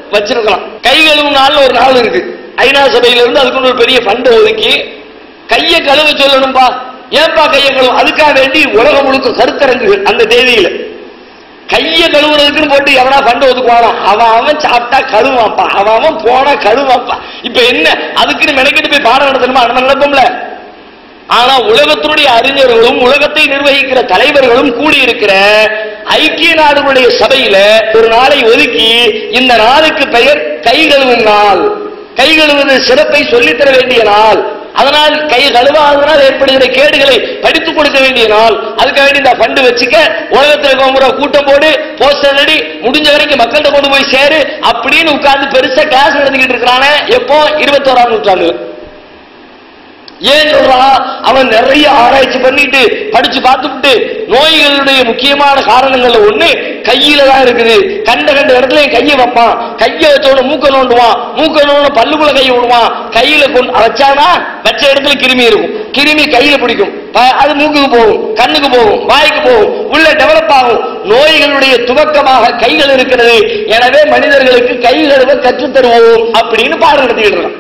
வச்சிருக்கலாம். கை கழுவும் நாள் ஒரு நாள் இருக்கு. ஐநா சபையில இருந்து அதுக்கு ஒரு பெரிய ஃபண்ட் ஒதுக்கி கையை கழுவ சொல்லணும்பா. ஏன்பா கையை கழுவும்? அதுக்காக வேண்டி உலகம் முழுக்க கருத்தரங்குகள் அந்த தேதியில கையை கழுவுறதுக்குன்னு போட்டு எவனா ஃபண்ட் ஒதுக்குவானா? அவன் அவன் சாப்பிட்டா கழுவாப்பா, அவன் அவன் போனா கழுவாப்பா. இப்ப என்ன அதுக்குன்னு மெனக்கிட்டு போய் பாடம் நடத்தணுமா? நம்ம நினைப்போம்ல. ஆனா உலகத்தினுடைய அறிஞர்களும் உலகத்தை நிர்வகிக்கிற தலைவர்களும் கூடியிருக்கிற ஐக்கிய நாடுகளுடைய சபையில ஒரு நாளை ஒதுக்கி இந்த நாளுக்கு பெயர் கை கழுவும் நாள், கை கழுவுவது சிறப்பை சொல்லித்தர வேண்டிய நாள், அதனால் கை கழுவாதனால் ஏற்படுகிற கேடுகளை படித்துக் கொடுக்க வேண்டிய நாள், அதுக்காக வேண்டி இந்த ஃபண்ட் வச்சுக்க, உலகத்தில் கூட்டம் போடு, போஸ்டர் அடி, முடிஞ்ச வரைக்கும் மக்கள்கிட்ட கொண்டு போய் சேரு அப்படின்னு உட்கார்ந்து பெருசா கிளாஸ் நடந்துகிட்டு இருக்கிறானே. எப்போ? இருபத்தோராம் நூற்றாண்டு. ஏன் சொல்றான்? அவன் நிறைய ஆராய்ச்சி பண்ணிட்டு படிச்சு பார்த்துட்டு நோய்களுடைய முக்கியமான காரணங்கள்ல ஒண்ணு கையில தான் இருக்குது. கண்ட கண்ட இடத்துல கையை வைப்பான், கையை வச்சோட மூக்க நோண்டுவான், மூக்க நோண்ட பல்லுக்குள்ள கையை விடுவான், கையில கொண்டு வச்சானா வச்ச இடத்துல கிருமி இருக்கும், கிருமி கையில பிடிக்கும், அது மூக்குக்கு போகும், கண்ணுக்கு போகும், வாய்க்கு போகும், உள்ள டெவலப் ஆகும். நோய்களுடைய துவக்கமாக கைகள் இருக்கிறது. எனவே மனிதர்களுக்கு கை கழுவ கற்றுத் தருவோம் அப்படின்னு பாடம் நடத்திட்டு இருக்கான்.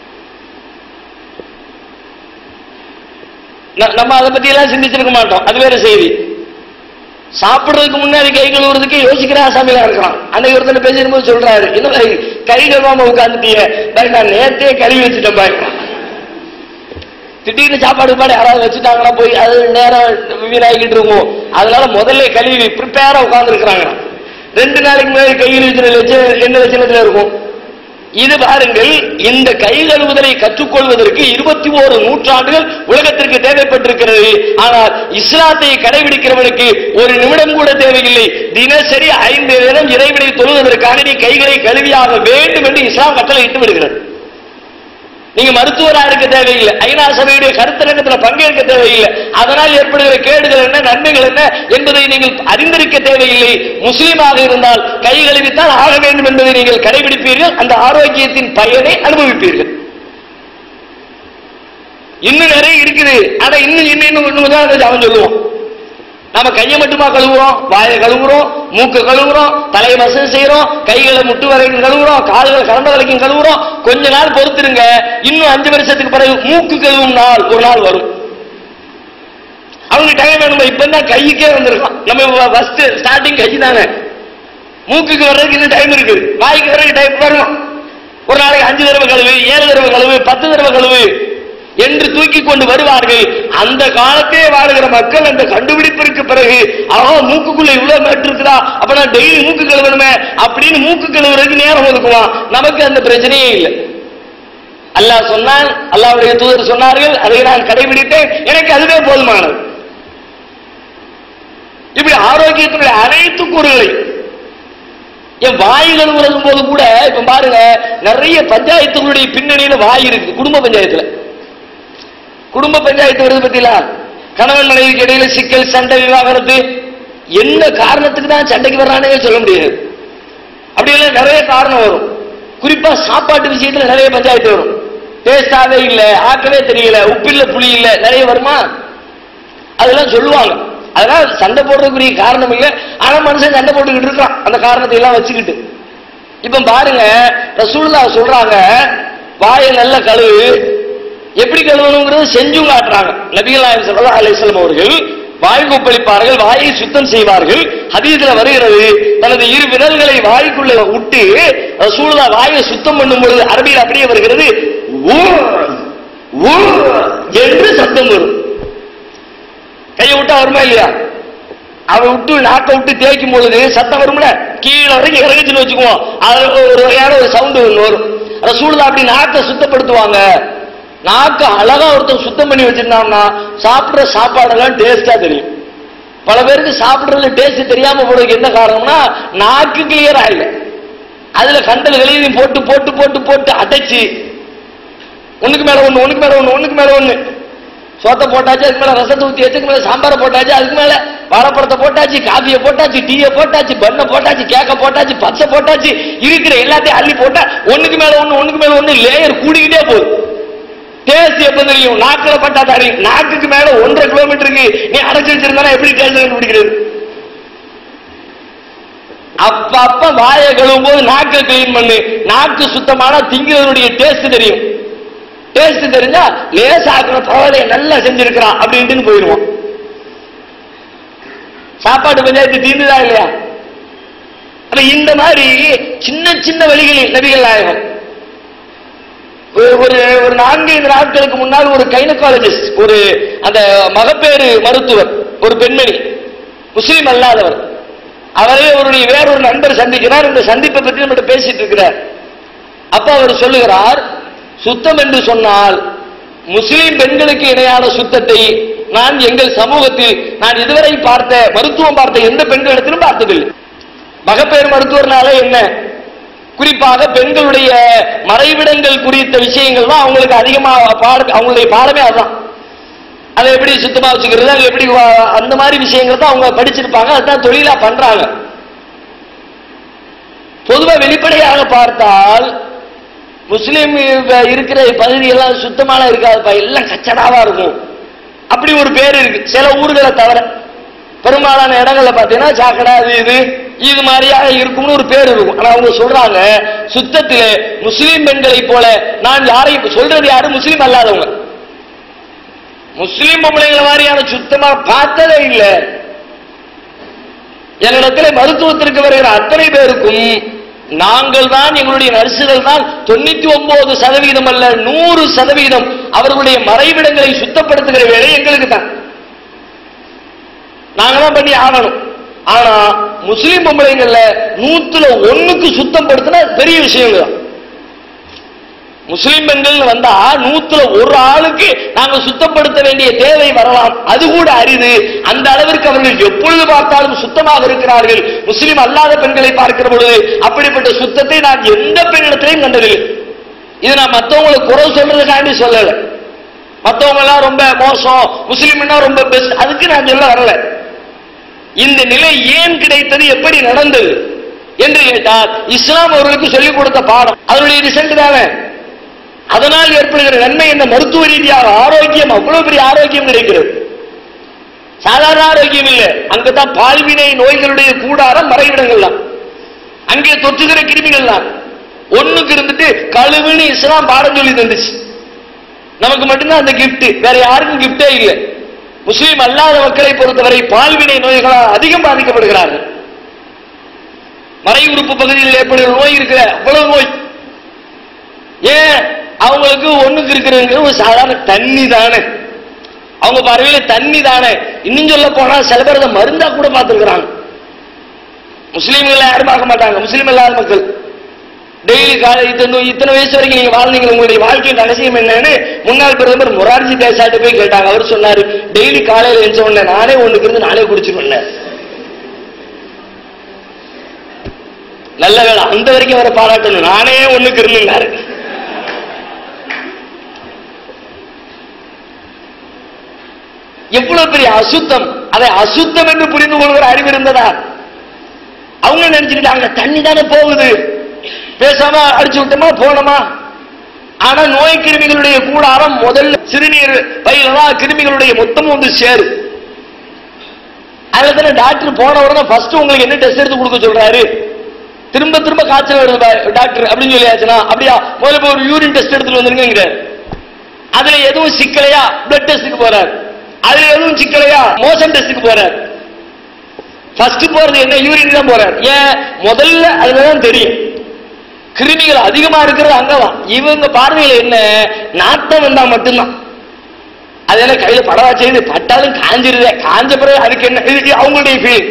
நம்ம அதை பத்தி எல்லாம் சிந்திச்சிருக்க மாட்டோம், அது வேற செய்தி. சாப்பிடுறதுக்கு முன்னாடி கை கழுவுறதுக்கு யோசிக்கிற ஆசாமியா இருக்கிறான். அன்னைக்கு ஒருத்தர் பேசிருக்கும் சொல்றாரு, இன்னும் கை கழுவாம உட்காந்துட்டிய பாய், நான் நேரத்தையே கழுவி வச்சுட்டேன் பாய். திடீர்னு சாப்பாடு பாடு யாராவது வச்சுட்டாங்கன்னா போய் அது நேரம் வீணாகிட்டு இருக்கும். அதனால முதல்ல கழுவி ப்ரிப்பேரா உட்கார்ந்து இருக்கிறாங்க. ரெண்டு நாளைக்கு முன்னாடி கையில் வச்சு என்ன லட்சணத்துல இருக்கும் இது பாருங்கள். இந்த கை கழுவுதலை கற்றுக்கொள்வதற்கு இருபத்தி ஓரு நூற்றாண்டுகள் உலகத்திற்கு தேவைப்பட்டிருக்கிறது. ஆனால் இஸ்லாத்தை கடைபிடிக்கிறவனுக்கு ஒரு நிமிடம் கூட தேவையில்லை. தினசரி ஐந்து நேரம் இறைவனை தொழுவதற்காக நீ கைகளை கழுவியாக வேண்டும் என்று இஸ்லாம் கட்டளையிட்டு விடுகிறது. நீங்க மருத்துவராக இருக்க தேவையில்லை, ஐநா சபையுடைய கருத்தரங்கத்தில் பங்கேற்க தேவையில்லை, அதனால் ஏற்படுகிற கேடுகள் என்ன நன்மைகள் என்ன என்பதை நீங்கள் அறிந்திருக்க தேவையில்லை. முஸ்லீமாக இருந்தால் கை கழுவித்தான் ஆக வேண்டும் என்பதை நீங்கள் கடைபிடிப்பீர்கள், அந்த ஆரோக்கியத்தின் பயனை அனுபவிப்பீர்கள். இன்னும் நிறைய இருக்குது. ஆனா இன்னும் இன்னும் இன்னும் உதாரணத்தை அவன் சொல்லுவோம். நாம கையை மட்டுமா கழுவுறோம், வாயை கழுவுறோம், மூக்கு கழுவுறோம், தலையை மசல் செய்யறோம், கைகளை முட்டு வரைக்கும் கழுவுறோம், கால்கள் கரண்ட வரைக்கும் கழுவுறோம். கொஞ்ச நாள் பொறுத்துருங்க, இன்னும் அஞ்சு வருஷத்துக்கு பிறகு மூக்கு கழுவும் நாள் ஒரு நாள் வரும். அவங்க டைம் வேணும். இப்பதான் கைக்கே வந்திருக்கான். நம்ம ஃபர்ஸ்ட் ஸ்டார்டிங் கை தானே, மூக்குக்கு வர்றதுக்கு இன்னும் டைம் இருக்கு, வாய்க்கு வர்றதுக்கு டைம் வரும். ஒரு நாளைக்கு அஞ்சு தடவை கழுவு, ஏழு தடவை கழுவு, பத்து தடவை கழுவு என்று தூக்கி கொண்டு வருவார்கள். அந்த காலத்தே வாழ்கிற மக்கள் அந்த கண்டுபிடிப்பிற்கு பிறகு அவ மூக்குக்குள்ள இவ்வளவு மேட்டு இருக்குதா, அப்ப நான் டெய்லி மூக்கு கழுவணுமே அப்படின்னு மூக்கு கழுவுறதுக்கு நேரம் ஒதுக்குவான். நமக்கு அந்த பிரச்சனையே இல்லை. அல்லாஹ் சொன்னான், அல்லாஹ்வுடைய தூதர் சொன்னார்கள், அதை நான் கடைபிடித்தேன், எனக்கு அதுவே போதுமானது. இப்படி ஆரோக்கியத்தினுடைய அனைத்து கூறுகளை என் வாய் கழுவுறது போது கூட இப்ப பாருங்க, நிறைய பஞ்சாயத்துகளுடைய பின்னணியில வாய் இருக்கு. குடும்ப பஞ்சாயத்துல குடும்ப பஞ்சாயத்து வருது பத்தில, கணவன் மனைவிக்கு இடையில சிக்கல், சண்டை, விவாகரத்து, என்ன காரணத்துக்கு தான் சண்டைக்கு வர்றானே சொல்ல முடியாது. அப்படியெல்லாம் நிறைய காரணம் வரும். குறிப்பா சாப்பாட்டு விஷயத்துல நிறைய பஞ்சாயத்து வரும். டேஸ்டாவே இல்ல, ஆக்கவே தெரியல, உப்பு இல்ல, புளி இல்ல, நிறைய வருமா, அதெல்லாம் சொல்லுவாங்க. அதனால சண்டை போடுறதுக்குரிய காரணம் இல்லை. ஆனா மனுஷன் சண்டை போட்டுக்கிட்டு இருக்கான் அந்த காரணத்தை எல்லாம் வச்சுக்கிட்டு. இப்ப பாருங்க, ரசூலுல்லாஹ் சொல்றாங்க, வாயை நல்ல கழுவு. எப்படி கழுவணுங்கிறது செஞ்சும் காட்டுறாங்க. நபிகள் நாயகம் ஸல்லல்லாஹு அலைஹி வஸல்லம் அவர்கள் வாய் கொப்பளிப்பார்கள், வாயை சுத்தம் செய்வார்கள். ஹதீஸ்ல வருகிறது, தனது இரு விரல்களை வாய்க்குள்ள விட்டு ரசூலுல்லாஹ் வாயை சுத்தம் பண்ணும் பொழுது அரபியில் அப்படியே வருகிறது, என்று சத்தம் வரும். கையை விட்டா வருமா இல்லையா? அவன் விட்டு நாக்கை விட்டு தேய்க்கும் பொழுது சத்தம் வரும்ல, கீழே வரைக்கும் இறங்கிச்சுன்னு வச்சுக்குவோம், அது ஒரு வகையான ஒரு சவுண்டு ஒன்று வரும். ரசூலுல்லாஹ் அப்படி நாக்கை சுத்தப்படுத்துவாங்க. நாக்க அழகா ஒருத்தர் சுத்தம் பண்ணி வச்சிருந்தாங்கன்னா சாப்பிடுற சாப்பாடெல்லாம் டேஸ்டா தெரியும். பல பேருக்கு சாப்பிடுறதுல டேஸ்ட் தெரியாம போறதுக்கு என்ன காரணம்னா நாக்கு கிளியர் ஆகல. அதுல கண்டல் வெளியும் போட்டு போட்டு போட்டு போட்டு அடைச்சு ஒண்ணுக்கு மேல ஒண்ணு ஒண்ணுக்கு மேல ஒண்ணு ஒண்ணுக்கு மேல ஒண்ணு சோத்தை போட்டாச்சு, அதுக்கு மேல ரசத்தை ஊத்தி, அதுக்கு மேல சாம்பாரை போட்டாச்சு, அதுக்கு மேல வாழைப்பழத்தை போட்டாச்சு, காபியை போட்டாச்சு, டீயை போட்டாச்சு, பண்ணை போட்டாச்சு, கேக்க போட்டாச்சு, பச்சை போட்டாச்சு, இருக்கிற எல்லாத்தையும் அள்ளி போட்டா ஒண்ணுக்கு மேல ஒண்ணு ஒண்ணுக்கு மேல ஒண்ணு லேயர் கூடிக்கிட்டே போகுது. டேஸ்ட் எப்ப தெரியும்? நாக்குல பட்டா தெரியும். நாக்குக்கு மேல ஒன்றரை கிலோமீட்டருக்கு நீ அரைச்சு வச்சிருந்தா எப்படி டேஸ்ட் கண்டுபிடிக்கிறது? அப்பப்ப வாயை கழுவும் போது நாக்கு கிளீன் பண்ணு. நாக்கு சுத்தமான திங்கிறதுடைய டேஸ்ட் தெரியும். டேஸ்ட் தெரிஞ்சா லேசாக்குற பரவாயில்ல நல்லா செஞ்சிருக்கிறான் அப்படின்ட்டு போயிடுவோம். சாப்பாட்டு பஞ்சாயத்து தீர்ந்துதா இல்லையா? அப்ப இந்த மாதிரி சின்ன சின்ன வழிகளில் நபிகள் நாயகம் ஒரு ஒரு நான்கைந்து நாட்களுக்கு முன்னால் ஒரு கைனகாலஜிஸ்ட், ஒரு அந்த மகப்பேறு மருத்துவர், ஒரு பெண்மணி, முஸ்லீம் அல்லாதவர், அவரே அவருடைய வேறொரு நண்பர் சந்திக்கிறார். இந்த சந்திப்பை பற்றி நம்மகிட்ட பேசிட்டு இருக்கிறார். அப்ப அவர் சொல்லுகிறார், சுத்தம் என்று சொன்னால் முஸ்லீம் பெண்களுக்கு இணையான சுத்தத்தை நான் எங்கள் சமூகத்தில் நான் இதுவரை பார்த்த மருத்துவம் பார்த்த எந்த பெண்களிடத்திலும் பார்த்ததில்லை. மகப்பேறு மருத்துவர்னால என்ன, குறிப்பாக பெண்களுடைய மறைவிடங்கள் குறித்த விஷயங்கள் தான் அவங்களுக்கு அதிகமாக பாட, அவங்களுடைய பாடமே அதுதான். அதை எப்படி சுத்தமா வச்சுக்கிறது, அது எப்படி அந்த மாதிரி விஷயங்கள் தான் அவங்க படிச்சிருப்பாங்க, அதுதான் தொழிலா பண்றாங்க. பொதுவாக வெளிப்படையாக பார்த்தால் முஸ்லீம் இருக்கிற பகுதியெல்லாம் சுத்தமான இருக்காதுப்பா, எல்லாம் கச்சடாவா இருக்கும். அப்படி ஒரு பேர் இருக்கு சில ஊர்களை தவிர. பெரும்பாலான இடங்கள்ல பார்த்தீங்கன்னா சாக்கடை அது இது இது மாதிரியாக இருக்கும்னு ஒரு பேர் இருக்கும். ஆனா அவங்க சொல்றாங்க, சுத்தத்திலே முஸ்லீம் பெண்களை போல நான் யாரையும் சொல்றது யாரு, முஸ்லீம் அல்லாதவங்க. முஸ்லீம் பொம்பளைங்களை மாதிரியான சுத்தமா பார்த்ததே இல்லை. என்னிடத்தில் மருத்துவத்திற்கு வருகிற அத்தனை பேருக்கும் நாங்கள் தான், எங்களுடைய நர்சுகள் தான் தொண்ணூத்தி ஒன்பது சதவீதம் அல்ல நூறு சதவீதம் அவர்களுடைய மறைவிடங்களை சுத்தப்படுத்துகிற வேலை எங்களுக்கு தான். நாங்களாம் பண்ணி ஆகணும். ஆனா முஸ்லீம் பொம்பளைங்கள்ல நூத்துல ஒண்ணுக்கு சுத்தம் படுத்தினா பெரிய விஷயம் தான். முஸ்லீம் பெண்கள் வந்தா நூத்துல ஒரு ஆளுக்கு நாங்கள் சுத்தப்படுத்த வேண்டிய தேவை வரலாம், அது கூட அரிது. அந்த அளவிற்கு அவர்கள் எப்பொழுது பார்த்தாலும் சுத்தமாக இருக்கிறார்கள். முஸ்லீம் அல்லாத பெண்களை பார்க்கிற பொழுது அப்படிப்பட்ட சுத்தத்தை நான் எந்த பெண்ணிடத்திலையும் கண்டதில்லை. இது நான் மற்றவங்களை குறை சொல்றதுக்காண்டி சொல்லல. மற்றவங்க எல்லாம் ரொம்ப மோசம், முஸ்லீம்னா ரொம்ப பெஸ்ட், அதுக்கு நான் சொல்ல வரல. இந்த நிலை ஏன் கிடைத்தது, எப்படி நடந்தது என்று கேட்டால் இஸ்லாம் அவர்களுக்கு சொல்லிக் கொடுத்த பாடம், அதனுடைய ரிசல்ட் தானே. அதனால் ஏற்படுகிற நன்மை என்ன, மருத்துவ ரீதியாக ஆரோக்கியம், அவ்வளவு பெரிய ஆரோக்கியம் கிடைக்கிறது. சாதாரண ஆரோக்கியம் இல்லை. அங்குதான் பால்வினை நோய்களுடைய கூடாரம் மறைவிடங்கள் தான், அங்கே தொற்றுகிற கிருமிகள் தான். ஒண்ணுக்கு இருந்துட்டு கழுவுன்னு இஸ்லாம் பாடம் சொல்லி தந்துச்சு. நமக்கு மட்டும்தான் அந்த கிஃப்ட், வேற யாருக்கும் கிஃப்டே இல்லை. முஸ்லீம் அல்லாத மக்களை பொறுத்தவரை பால்வினை நோய்களால் அதிகம் பாதிக்கப்படுகிறார்கள். மறை உறுப்பு பகுதியில் ஏற்படுகிற நோய் இருக்கிற அவ்வளவு நோய். ஏன் அவங்களுக்கு ஒண்ணுக்கு இருக்கிறது ஒரு சாதாரண தண்ணி தானே, அவங்க பார்வையில தண்ணி தானே. இன்னும் சொல்ல போனா சில பேர் அதை மருந்தா கூட பார்த்துருக்கிறாங்க. முஸ்லீம்கள் யாரும் பார்க்க மாட்டாங்க. முஸ்லீம் இல்லாத மக்கள் டெய்லி காலை இத்தனை வயசு வரைக்கும் நீங்க வாழ்ந்தீங்க, உங்களுடைய வாழ்க்கையின் ரகசியம் என்னன்னு முன்னாள் பிரதமர் மொரார்ஜி தேசாயிட்ட போய் கேட்டாங்க. அவர் சொன்னாரு, டெய்லி காலையில எழுந்த உடனே நானே ஒண்ணுக்கு இருந்து நானே குடிச்சிருவேன். நல்ல வேலை, அந்த வரைக்கும் அவரை பாராட்டணும். நானே ஒண்ணுக்கு இருந்தாரு. எவ்வளவு பெரிய அசுத்தம், அதை அசுத்தம் என்று புரிந்து கொள்கிற அறிவு இருந்ததா? அவங்க நினைச்சுக்கிட்டாங்க தண்ணி தானே போகுது, பேசாம அடிச்சு விட்டோமா போனோமா. ஆனா நோய் கிருமிகளுடைய கூடாரம் முதல்ல சிறுநீர் பையில்தான் கிருமிகளுடைய மொத்தமும் வந்து சேரு. அதுல டாக்டர் போன உடனே ஃபர்ஸ்ட் உங்களுக்கு என்ன டெஸ்ட் எடுத்து கொடுக்க சொல்றாரு, திரும்ப திரும்ப காய்ச்சல் வருது டாக்டர் அப்படின்னு சொல்லியாச்சுன்னா, அப்படியா முதல்ல ஒரு யூரின் டெஸ்ட் எடுத்துட்டு வந்துருங்க. அதுல எதுவும் சிக்கலையா பிளட் டெஸ்டுக்கு போறாரு, அதுல எதுவும் சிக்கலையா மோஷன் டெஸ்டுக்கு போறாரு. ஃபர்ஸ்ட் போறது என்ன, யூரின் தான் போறாரு. ஏன், முதல்ல அதுலதான் தெரியும் கிருமிகள் அதிகமா இருக்கிறது அங்கதான். இவங்க பார்வையில என்ன, நாட்டம் வந்தா மட்டும்தான். அதெல்லாம் கையில படவா செய்து பட்டாலும் காஞ்சிருத, காஞ்ச பிறகு அதுக்கு என்ன, அவங்களுடைய ஃபீல்.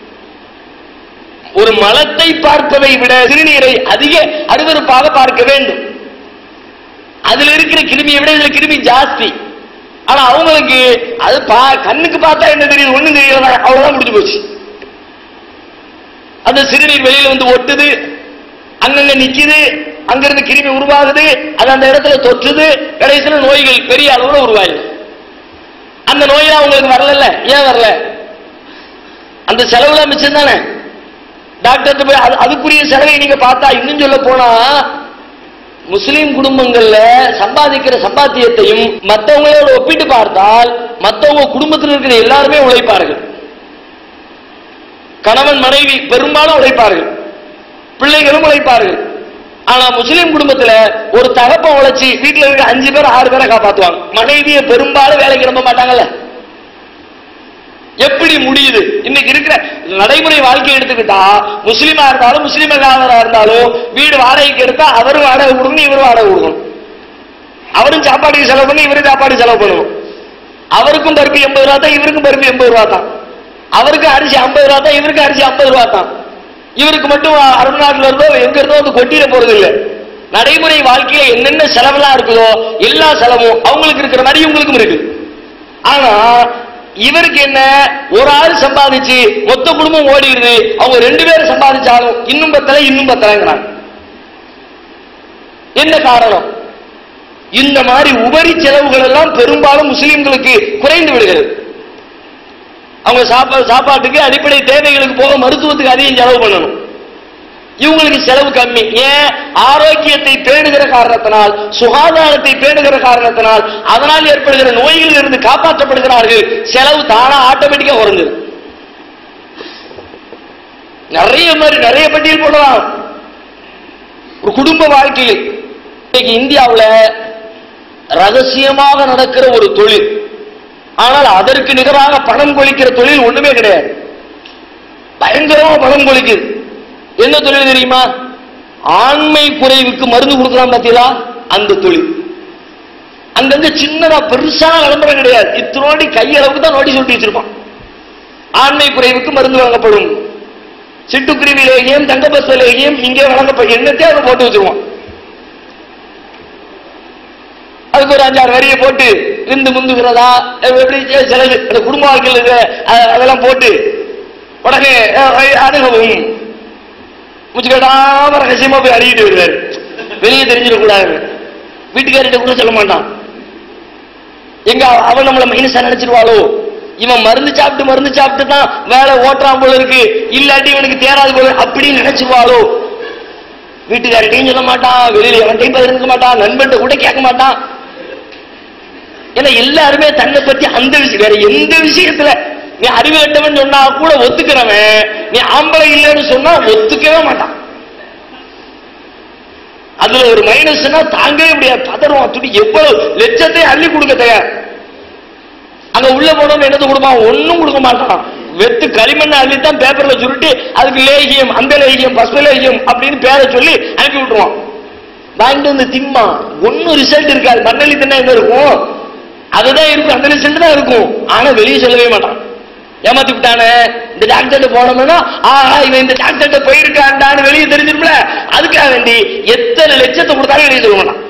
ஒரு மலத்தை பார்ப்பதை விட சிறுநீரை அதிக அருவருப்பாக பார்க்க வேண்டும். அதுல இருக்கிற கிருமியை விட இதுல கிருமி ஜாஸ்தி. ஆனா அவங்களுக்கு அது கண்ணுக்கு பார்த்தா என்ன தெரியுது, ஒண்ணும் தெரியல, அவ்வளவுதான் முடிஞ்சு போச்சு. அந்த சிறுநீர் வெளியில வந்து ஒட்டுது, அங்கங்க நிக்குது, அங்கிருந்து கிருமி உருவாகுது, அது அந்த இடத்துல தொற்றுது, கடைசியில் நோய்கள் பெரிய அளவுல உருவாயிடும். அந்த நோயெல்லாம் உங்களுக்கு வரல. ஏன் வரல, அந்த செலவுல மிச்சம் தானே. டாக்டர் போய் அதுக்குரிய செலவை நீங்க பார்த்தா, இன்னும் சொல்ல போனா முஸ்லீம் குடும்பங்கள்ல சம்பாதிக்கிற சம்பாத்தியத்தையும் மற்றவங்களோட ஒப்பிட்டு பார்த்தால் மற்றவங்க குடும்பத்தில் இருக்கிற எல்லாருமே உழைப்பார்கள். கணவன் மனைவி பெரும்பாலும் உழைப்பார்கள், பிள்ளைகளும் உழைப்பார்கள். ஆனா முஸ்லீம் குடும்பத்துல ஒரு தகப்பன் உழைச்சி வீட்டுல இருக்க அஞ்சு பேர் ஆறு பேரை காப்பாத்துவாங்க. மனைவியை பெரும்பாலும் வேலைக்கு நம்ப மாட்டாங்கல்ல. எப்படி முடியுது? இன்னைக்கு இருக்கிற நடைமுறை வாழ்க்கையை எடுத்துக்கிட்டா, முஸ்லீமா இருந்தாலும் முஸ்லீம் இல்லாதவரா இருந்தாலும் வீடு வாடகைக்கு எடுத்தா அவரும் வாடகை கொடுக்கணும், இவரும் வாடகை கொடுக்கணும். அவரும் சாப்பாட்டுக்கு செலவு பண்ணி இவரும் சாப்பாடு செலவு பண்ணணும். அவருக்கும் பருப்பு எண்பது ரூபா தான், இவருக்கும் பருப்பு எண்பது ரூபா தான். அவருக்கு அரிசி ஐம்பது ரூபா தான், இவருக்கு அரிசி ஐம்பது ரூபா தான். இவருக்கு மட்டும் அரபுநாட்டில் இருந்தோ எங்க இருந்தோ வந்து கொட்டிட போறது இல்லை. நடைமுறை வாழ்க்கையில என்னென்ன செலவெல்லாம் இருக்குதோ எல்லா செலவும் அவங்களுக்கு இருக்கிற மாதிரி இவங்களுக்கும் இருக்கு. ஆனா இவருக்கு என்ன, ஒரு ஆள் சம்பாதிச்சு மொத்த குடும்பம் ஓடிடுது. அவங்க ரெண்டு பேரும் சம்பாதிச்சாலும் இன்னும் பத்தல இன்னும் பத்தலங்கிறாங்க. என்ன காரணம்? இந்த மாதிரி உபரி செலவுகள் எல்லாம் பெரும்பாலும் முஸ்லிம்களுக்கு குறைந்து விடுகிறது. அவங்க சாப்பாடு சாப்பாட்டுக்கு அடிப்படை தேவைகளுக்கு போக மருத்துவத்துக்கு அதிகம் செலவு பண்ணணும். இவங்களுக்கு செலவு கம்மி. ஏன்? ஆரோக்கியத்தை பேணுகிற காரணத்தினால், சுகாதாரத்தை பேணுகிற காரணத்தினால், அதனால் ஏற்படுகிற நோய்களில் இருந்து காப்பாற்றப்படுகிறார்கள். செலவு தானா ஆட்டோமேட்டிக்கா குறைஞ்சது. நிறைய மாதிரி நிறைய பட்டியல் போடலாம். ஒரு குடும்ப வாழ்க்கையில் இன்னைக்கு இந்தியாவில் ரகசியமாக நடக்கிற ஒரு தொழில், ஆனால் அதற்கு நிகராக பணம் கொளிக்கிற தொழில் ஒண்ணுமே கிடையாது. பயங்கரமா பணம் கொளிக்குது. என்ன தொழில் தெரியுமா? ஆண்மை குறைவுக்கு மருந்து கொடுக்கலாம் பார்த்தீங்களா, அந்த தொழில். அங்கங்க சின்னதா பெருசான விளம்பரம் கிடையாது, இத்தனோடி கையளவுக்கு தான் நோட்டீஸ் ஒட்டி வச்சிருப்பான். ஆண்மை குறைவுக்கு மருந்து வழங்கப்படும், சிட்டுக்குருவி லேகியம், தங்கபஸ் லேகியம் இங்கே வழங்கப்படும், என்னத்தையும் அதை போட்டு வச்சிருவான். அதுக்கு ஒரு அஞ்சாறு வரியை போட்டு இருந்து முந்துகிறதா எப்படி செலவு குடும்ப வாழ்க்கையில் அதெல்லாம் போட்டு உடனே அணுகவும் முச்சுக்கட்டாம ரகசியமா போய் அடிக்கிட்டு வருவாரு. வெளியே தெரிஞ்சிடக்கூடாது. வீட்டுக்காரிட்ட கூட சொல்ல மாட்டான். எங்க அவன் நம்மள மைனஸா நினைச்சிருவாளோ, இவன் மருந்து சாப்பிட்டு மருந்து சாப்பிட்டு தான் வேலை ஓட்டுறான் போல இருக்கு, இல்லாட்டி இவனுக்கு தேராது போல அப்படின்னு நினைச்சிருவாளோ. வீட்டுக்காரிட்டையும் சொல்ல மாட்டான், வெளியில எவன்டையும் பகிர்ந்துக்க மாட்டான், நண்பன்ட்ட கூட கேட்க மாட்டான். ஏன்னா எல்லாருமே தன்னை பத்தி அந்த விஷயம், வேற எந்த விஷயத்துல நீ அறிவு கட்டவன் சொன்னா கூட ஒத்துக்கிறவன், நீ ஆம்பளை இல்லைன்னு சொன்னா ஒத்துக்கவே மாட்டான். அதுல ஒரு மைனஸ்னா தாங்கவே முடியாது, பதறுவான். துடி எவ்வளவு லட்சத்தை அள்ளி கொடுக்க தயார். அங்க உள்ள போனவன் என்னது கொடுப்பான்? ஒன்னும் கொடுக்க மாட்டான். வெத்து களிமண்ணை அள்ளித்தான் பேப்பர்ல சுருட்டி அதுக்கு லேகியம், அந்த லேகியம், பஸ்ப லேகியம் அப்படின்னு பேரை சொல்லி அனுப்பி விட்டுருவான். வாங்கிட்டு வந்து திம்மா, ஒன்னும் ரிசல்ட் இருக்காது. மண்ணலி தின்னா என்ன இருக்கும்? அதுதான் இருக்கும், அந்த ரிசல்ட் தான் இருக்கும். ஆனா வெளியே சொல்லவே மாட்டான். ஏமாத்தி விட்டானே, இந்த டாக்டர் போனோம்னா ஆஹா இவன் இந்த டாக்டர் போயிருக்காண்டான்னு வெளியே தெரிஞ்சிருப்பல. அதுக்காக வேண்டி எத்தனை லட்சத்தை கொடுத்தாலும் வெளியே சொல்ல மாட்டான்.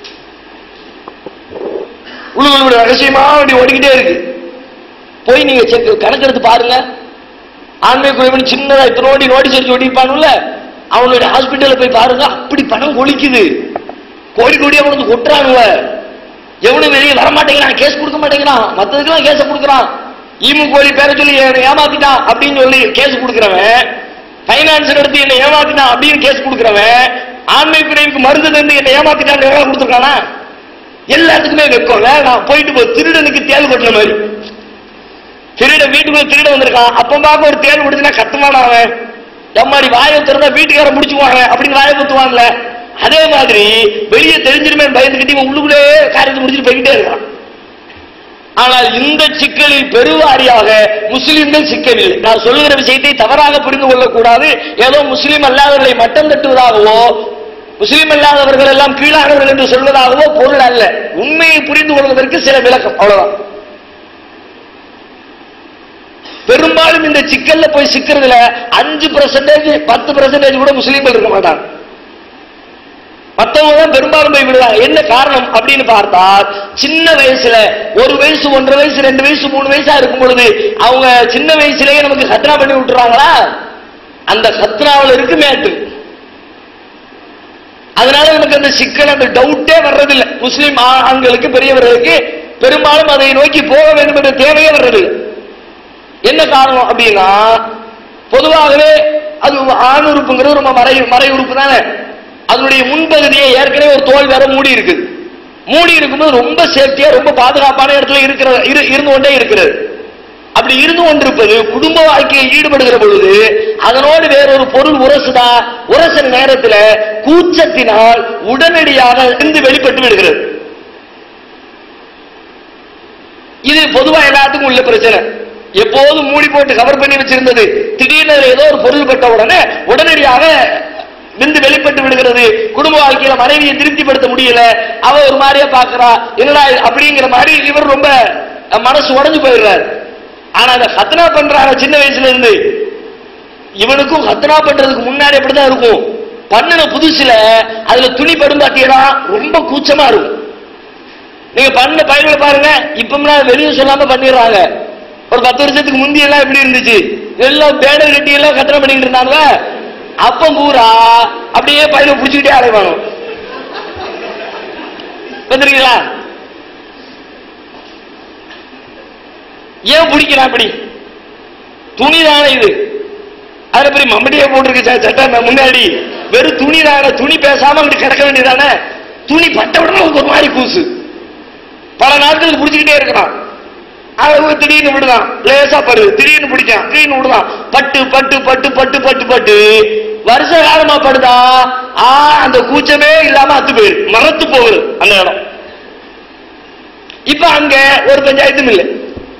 உள்ள ரகசியமா அப்படி ஓடிக்கிட்டே இருக்கு. போய் நீங்க செக் கணக்கெடுத்து பாருங்க. ஆண்மை குறைவன் சின்னதா இத்தனோடி நோட்டீஸ் அடிச்சு ஓடிப்பானுல்ல, அவனுடைய ஹாஸ்பிட்டல்ல போய் பாருங்க. அப்படி பணம் கொளிக்குது, கோடி கோடியா கொண்டு கொட்டுறானுவ. எவனும் வெளியே வரமாட்டேங்கிறான், கேஸ் கொடுக்க மாட்டேங்கிறான். மற்றதுக்கெல்லாம் கேஸ கொடுக்குறான். ஈமு கோழி பேர சொல்லி ஏமாத்திட்டான் அப்படின்னு சொல்லி கேஸ் கொடுக்கிறவன், பைனான்ஸ் எடுத்து என்ன ஏமாத்திட்டான் அப்படின்னு கேஸ் கொடுக்கிறவன், ஆண்மை குறைவுக்கு மருந்து தந்து என்ன ஏமாத்திட்டான் கொடுத்துருக்கானா? எல்லாத்துக்குமே வெக்கம். வேணாம், போயிட்டு போ. திருடனுக்கு தேல் கொட்டின மாதிரி, திருட வீட்டுக்குள்ள திருட வந்திருக்கான், அப்ப பார்க்க ஒரு தேல் கொடுத்துனா கத்துவானா அவன்? எம்மாடி வாயை திறந்தா வீட்டுக்கார முடிச்சுவாங்க அப்படின்னு வாயை குத்துவான்ல. அதே மாதிரி வெளியே தெரிஞ்சிருமே பயந்துக்கிட்டு இவன் உள்ளுக்குள்ளே காரியத்தை முடிச்சுட்டு போய்கிட்டே இருக்கான். ஆனால் இந்த சிக்கலில் பெருவாரியாக முஸ்லிம்கள் சிக்கல் இல்லை. நான் சொல்லுகிற விஷயத்தை தவறாக புரிந்து கொள்ளக்கூடாது. ஏதோ முஸ்லீம் அல்லாதவர்களை மட்டம் தட்டுவதாகவோ, முஸ்லீம் அல்லாதவர்கள் எல்லாம் கீழானவர்கள் என்று சொல்வதாகவோ பொருள் அல்ல. உண்மையை புரிந்து கொள்வதற்கு சில விளக்கம், அவ்வளவுதான். பெரும்பாலும் இந்த சிக்கல்ல போய் சிக்கிறதுல அஞ்சு பர்சன்டேஜ் பத்து பர்சன்டேஜ் கூட முஸ்லீம்கள் இருக்க மாட்டாங்க. மற்றவங்க தான் பெரும்பாலும் போய் விடுவாங்க. என்ன காரணம் அப்படின்னு பார்த்தால், சின்ன வயசுல ஒரு வயசு ஒன்றரை வயசு ரெண்டு வயசு மூணு வயசா இருக்கும் பொழுது அவங்க சின்ன வயசுலயே நமக்கு கத்ரா பண்ணி விட்டுறாங்களா, அந்த கத்ராவில் இருக்கு மேட்டு. அதனால நமக்கு அந்த சிக்கல், அந்த டவுட்டே வர்றதில்லை. முஸ்லீம் ஆண்களுக்கு பெரியவர்களுக்கு பெரும்பாலும் அதை நோக்கி போக வேண்டும் என்ற தேவையே வர்றதில்லை. என்ன காரணம் அப்படின்னா, பொதுவாகவே அது ஆண் உறுப்புங்கிறது ரொம்ப மறை மறை உறுப்பு தானே. அதனுடைய முன்பகுதியை ஏற்கனவே ஒரு தோல் வேற மூடி இருக்குது. மூடி இருக்கும்போது ரொம்ப சேஃப்டியா ரொம்ப பாதுகாப்பான இடத்துல இருக்கிற இருந்து கொண்டே இருக்கிறது. அப்படி அப்படி இருந்து கொண்டிருப்பது குடும்ப வாழ்க்கையில் ஈடுபடுகிற பொழுது அதனோடு வேறொரு பொருள் உரசுதா, உரச நேரத்தில் கூச்சத்தினால் உடனடியாக இருந்து வெளிப்பட்டு விடுகிறது. இது பொதுவா எல்லாத்துக்கும் உள்ள பிரச்சனை. எப்போதும் மூடி போட்டு கவர் பண்ணி வச்சிருந்தது திடீர்னு ஏதோ ஒரு பொருள் பட்ட உடனே உடனடியாக விந்து வெளிப்பட்டு விடுகிறது. குடும்ப வாழ்க்கையில மனைவியை திருப்திப்படுத்த முடியல, அவ ஒரு மாதிரியா பாக்குறா, என்னடா அப்படிங்கிற மாதிரி இவர் ரொம்ப மனசு உடஞ்சு போயிடுறாரு. ஆனா அதை ஹத்னா பண்றாங்க சின்ன வயசுல இருந்து. இவனுக்கும் ஹத்னா பண்றதுக்கு முன்னாடி அப்படிதான் இருக்கும். பண்ணின புதுசுல அதுல துணி படும் பாத்தீங்கன்னா ரொம்ப கூச்சமா இருக்கும். நீங்க பண்ண பயிர்களை பாருங்க, இப்பெல்லாம் வெளியே சொல்லாம பண்ணிடுறாங்க. ஒரு பத்து வருஷத்துக்கு முந்தி எல்லாம் எப்படி இருந்துச்சு, எல்லாம் பேடர் கட்டி எல்லாம் கத்தனை பண்ணிட்டு இருந்தாங்க. அப்ப பூரா அப்படியே பயிரை பிடிச்சுக்கிட்டே அலைவாங்க. வந்துருக்கீங்களா? ஏன் பிடிக்கிறான் அப்படி? துணிதானே இது. அதுல பெரிய மம்மடியே போட்டிருக்கு சட்டை முன்னாடி. வெறும் துணிதான, துணி பேசாம அங்கிட்டு கிடக்க வேண்டியதானே. துணி பட்ட உடனே ஒரு மாதிரி கூசு, பல நாட்களுக்கு பிடிச்சுக்கிட்டே இருக்கிறான். அளவு திடீர்னு விடுதான், லேசா படு, திடீர்னு பிடிக்கான், திடீர்னு விடுதான், பட்டு பட்டு பட்டு பட்டு பட்டு பட்டு வருஷ காலமா படுதா. ஆ அந்த கூச்சமே இல்லாம அத்து போயிரு, மறத்து போகுது அந்த இடம். இப்ப அங்க ஒரு பஞ்சாயத்தும் இல்லை,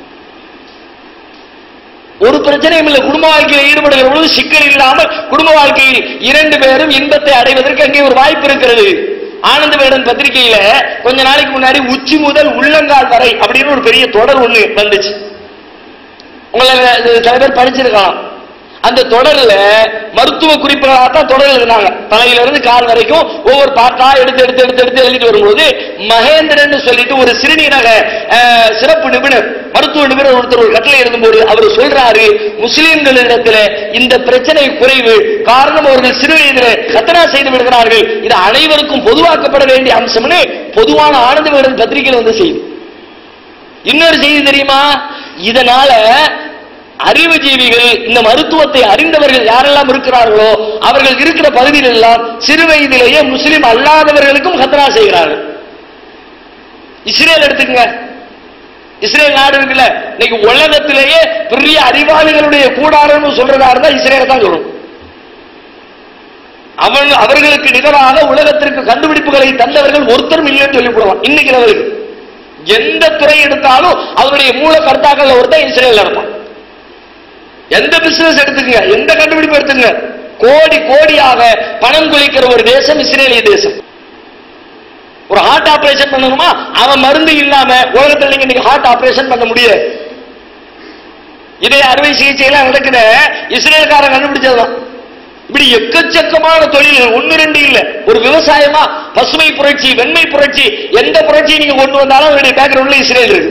ஒரு பிரச்சனையும் இல்லை. குடும்ப வாழ்க்கையில் ஈடுபடுகிற பொழுது சிக்கல் இல்லாமல் குடும்ப வாழ்க்கையில் இரண்டு பேரும் இன்பத்தை அடைவதற்கு அங்கே ஒரு வாய்ப்பு இருக்கிறது. ஆனந்த வேடன் பத்திரிகையில கொஞ்ச நாளைக்கு முன்னாடி உச்சி முதல் உள்ளங்கால் வரை அப்படின்னு ஒரு பெரிய தொடர் ஒண்ணு வந்துச்சு. உங்களை சில பேர் படிச்சிருக்கலாம். அந்த தொடர்ல மருத்துவ குறிப்புகளாகத்தான் தொடர் எழுதினாங்க. தலையில இருந்து கால் வரைக்கும் ஒவ்வொரு பாட்டா எடுத்து எடுத்து எடுத்து எடுத்து எழுதிட்டு வரும்போது மகேந்திரன் சொல்லிட்டு ஒரு சிறுநீரக சிறப்பு நிபுணர், மருத்துவ நிபுணர் ஒருத்தர் ஒரு கட்டளை எழுதும்போது அவர் சொல்றாரு, முஸ்லிம்களிடத்தில் இந்த பிரச்சனை குறைவு, காரணம் அவர்கள் சிறு வயதில் கத்தனா செய்து விடுகிறார்கள், இது அனைவருக்கும் பொதுவாக்கப்பட வேண்டிய அம்சம்னு பொதுவான ஆனந்த வேடன் பத்திரிகையில் வந்து செய்தி. இன்னொரு செய்தி தெரியுமா? இதனால அறிவுஜீவிகள், இந்த மருத்துவத்தை அறிந்தவர்கள் யாரெல்லாம் இருக்கிறார்களோ அவர்கள் இருக்கிற பகுதியில் எல்லாம் சிறு வயதிலேயே முஸ்லிம் அல்லாதவர்களுக்கும் கத்னா செய்கிறார்கள். இஸ்ரேல் எடுத்துக்கங்க, இஸ்ரேல் நாடு இருக்குல்ல, இன்னைக்கு உலகத்திலேயே பெரிய அறிவாளிகளுடைய கூடாரம்னு சொல்றதா இருந்தா இஸ்ரேல் தான் சொல்லணும். அவங்க அவர்களுக்கு நிகராக உலகத்திற்கு கண்டுபிடிப்புகளை தந்தவர்கள் ஒருத்தரும் இல்லைன்னு சொல்லி போடலாம். இன்னைக்கு அவருக்கு எந்த துறை எடுத்தாலும் அவருடைய மூல கர்த்தாக்கள் ஒருத்தர் இஸ்ரேல் நடப்பான். எந்த பிசினஸ் எடுத்துங்க, எந்த கண்டுபிடிப்பு எடுத்துங்க, கோடி கோடியாக பணம் குளிக்கிற ஒரு தேசம் இஸ்ரேலிய தேசம். ஒரு ஹார்ட் ஆபரேஷன் பண்ணணுமா, அவன் மருந்து இல்லாம உலகத்தில் நீங்க இன்னைக்கு ஹார்ட் ஆபரேஷன் பண்ண முடியாது. இதே அறுவை சிகிச்சை எல்லாம் நடக்குது இஸ்ரேல்காரன் கண்டுபிடிச்சதுதான். இப்படி எக்கச்சக்கமான தொழில்கள், ஒன்னு ரெண்டு இல்ல. ஒரு விவசாயமா பசுமை புரட்சி, வெண்மை புரட்சி, எந்த புரட்சியை நீங்க கொண்டு வந்தாலும் அவருடைய பேக்ரவுண்ட்ல இஸ்ரேல் இருக்கு.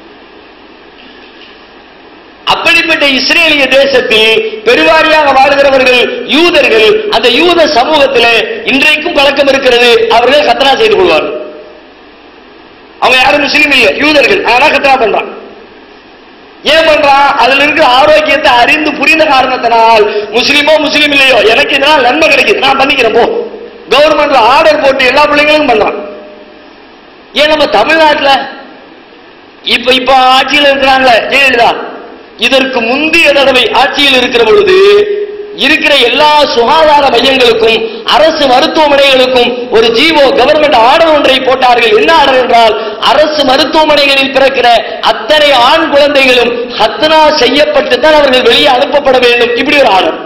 அப்படிப்பட்ட இஸ்ரேலிய தேசத்தில் பெருவாரியாக வாழ்கிறவர்கள் யூதர்கள். அந்த யூத சமூகத்தில் இன்றைக்கும் பழக்கம் இருக்கிறது, அவர்கள் கத்னா செய்து கொள்வார்கள். அவங்க யாரும் முஸ்லீம் இல்லை, யூதர்கள். ஆனா கத்னா பண்றான். ஏன் பண்றான்? அதுல இருக்கிற ஆரோக்கியத்தை அறிந்து புரிந்த காரணத்தினால் முஸ்லீமோ முஸ்லீம் இல்லையோ எனக்கு இதனால் நன்மை கிடைக்குது, நான் பண்ணிக்கிறேன் போ. கவர்மெண்ட்ல ஆர்டர் போட்டு எல்லா பிள்ளைங்களும் பண்றான். ஏன் நம்ம தமிழ்நாட்டில் இப்ப இப்ப ஆட்சியில் இருக்கிறாங்களே ஜெயலலிதா, இதற்கு முந்தைய தடவை ஆட்சியில் இருக்கிற பொழுது இருக்கிற எல்லா சுகாதார மையங்களுக்கும் அரசு மருத்துவமனைகளுக்கும் ஒரு ஜீவோ கவர்மெண்ட் ஆர்டர் ஒன்றை போட்டார்கள். என்ன ஆர்டர் என்றால், அரசு மருத்துவமனைகளில் பிறக்கிற அத்தனை ஆண் குழந்தைகளும் ஹத்னா செய்யப்பட்டுத்தான் அவர்கள் வெளியே அனுப்பப்பட வேண்டும். இப்படி ஒரு ஆர்டர்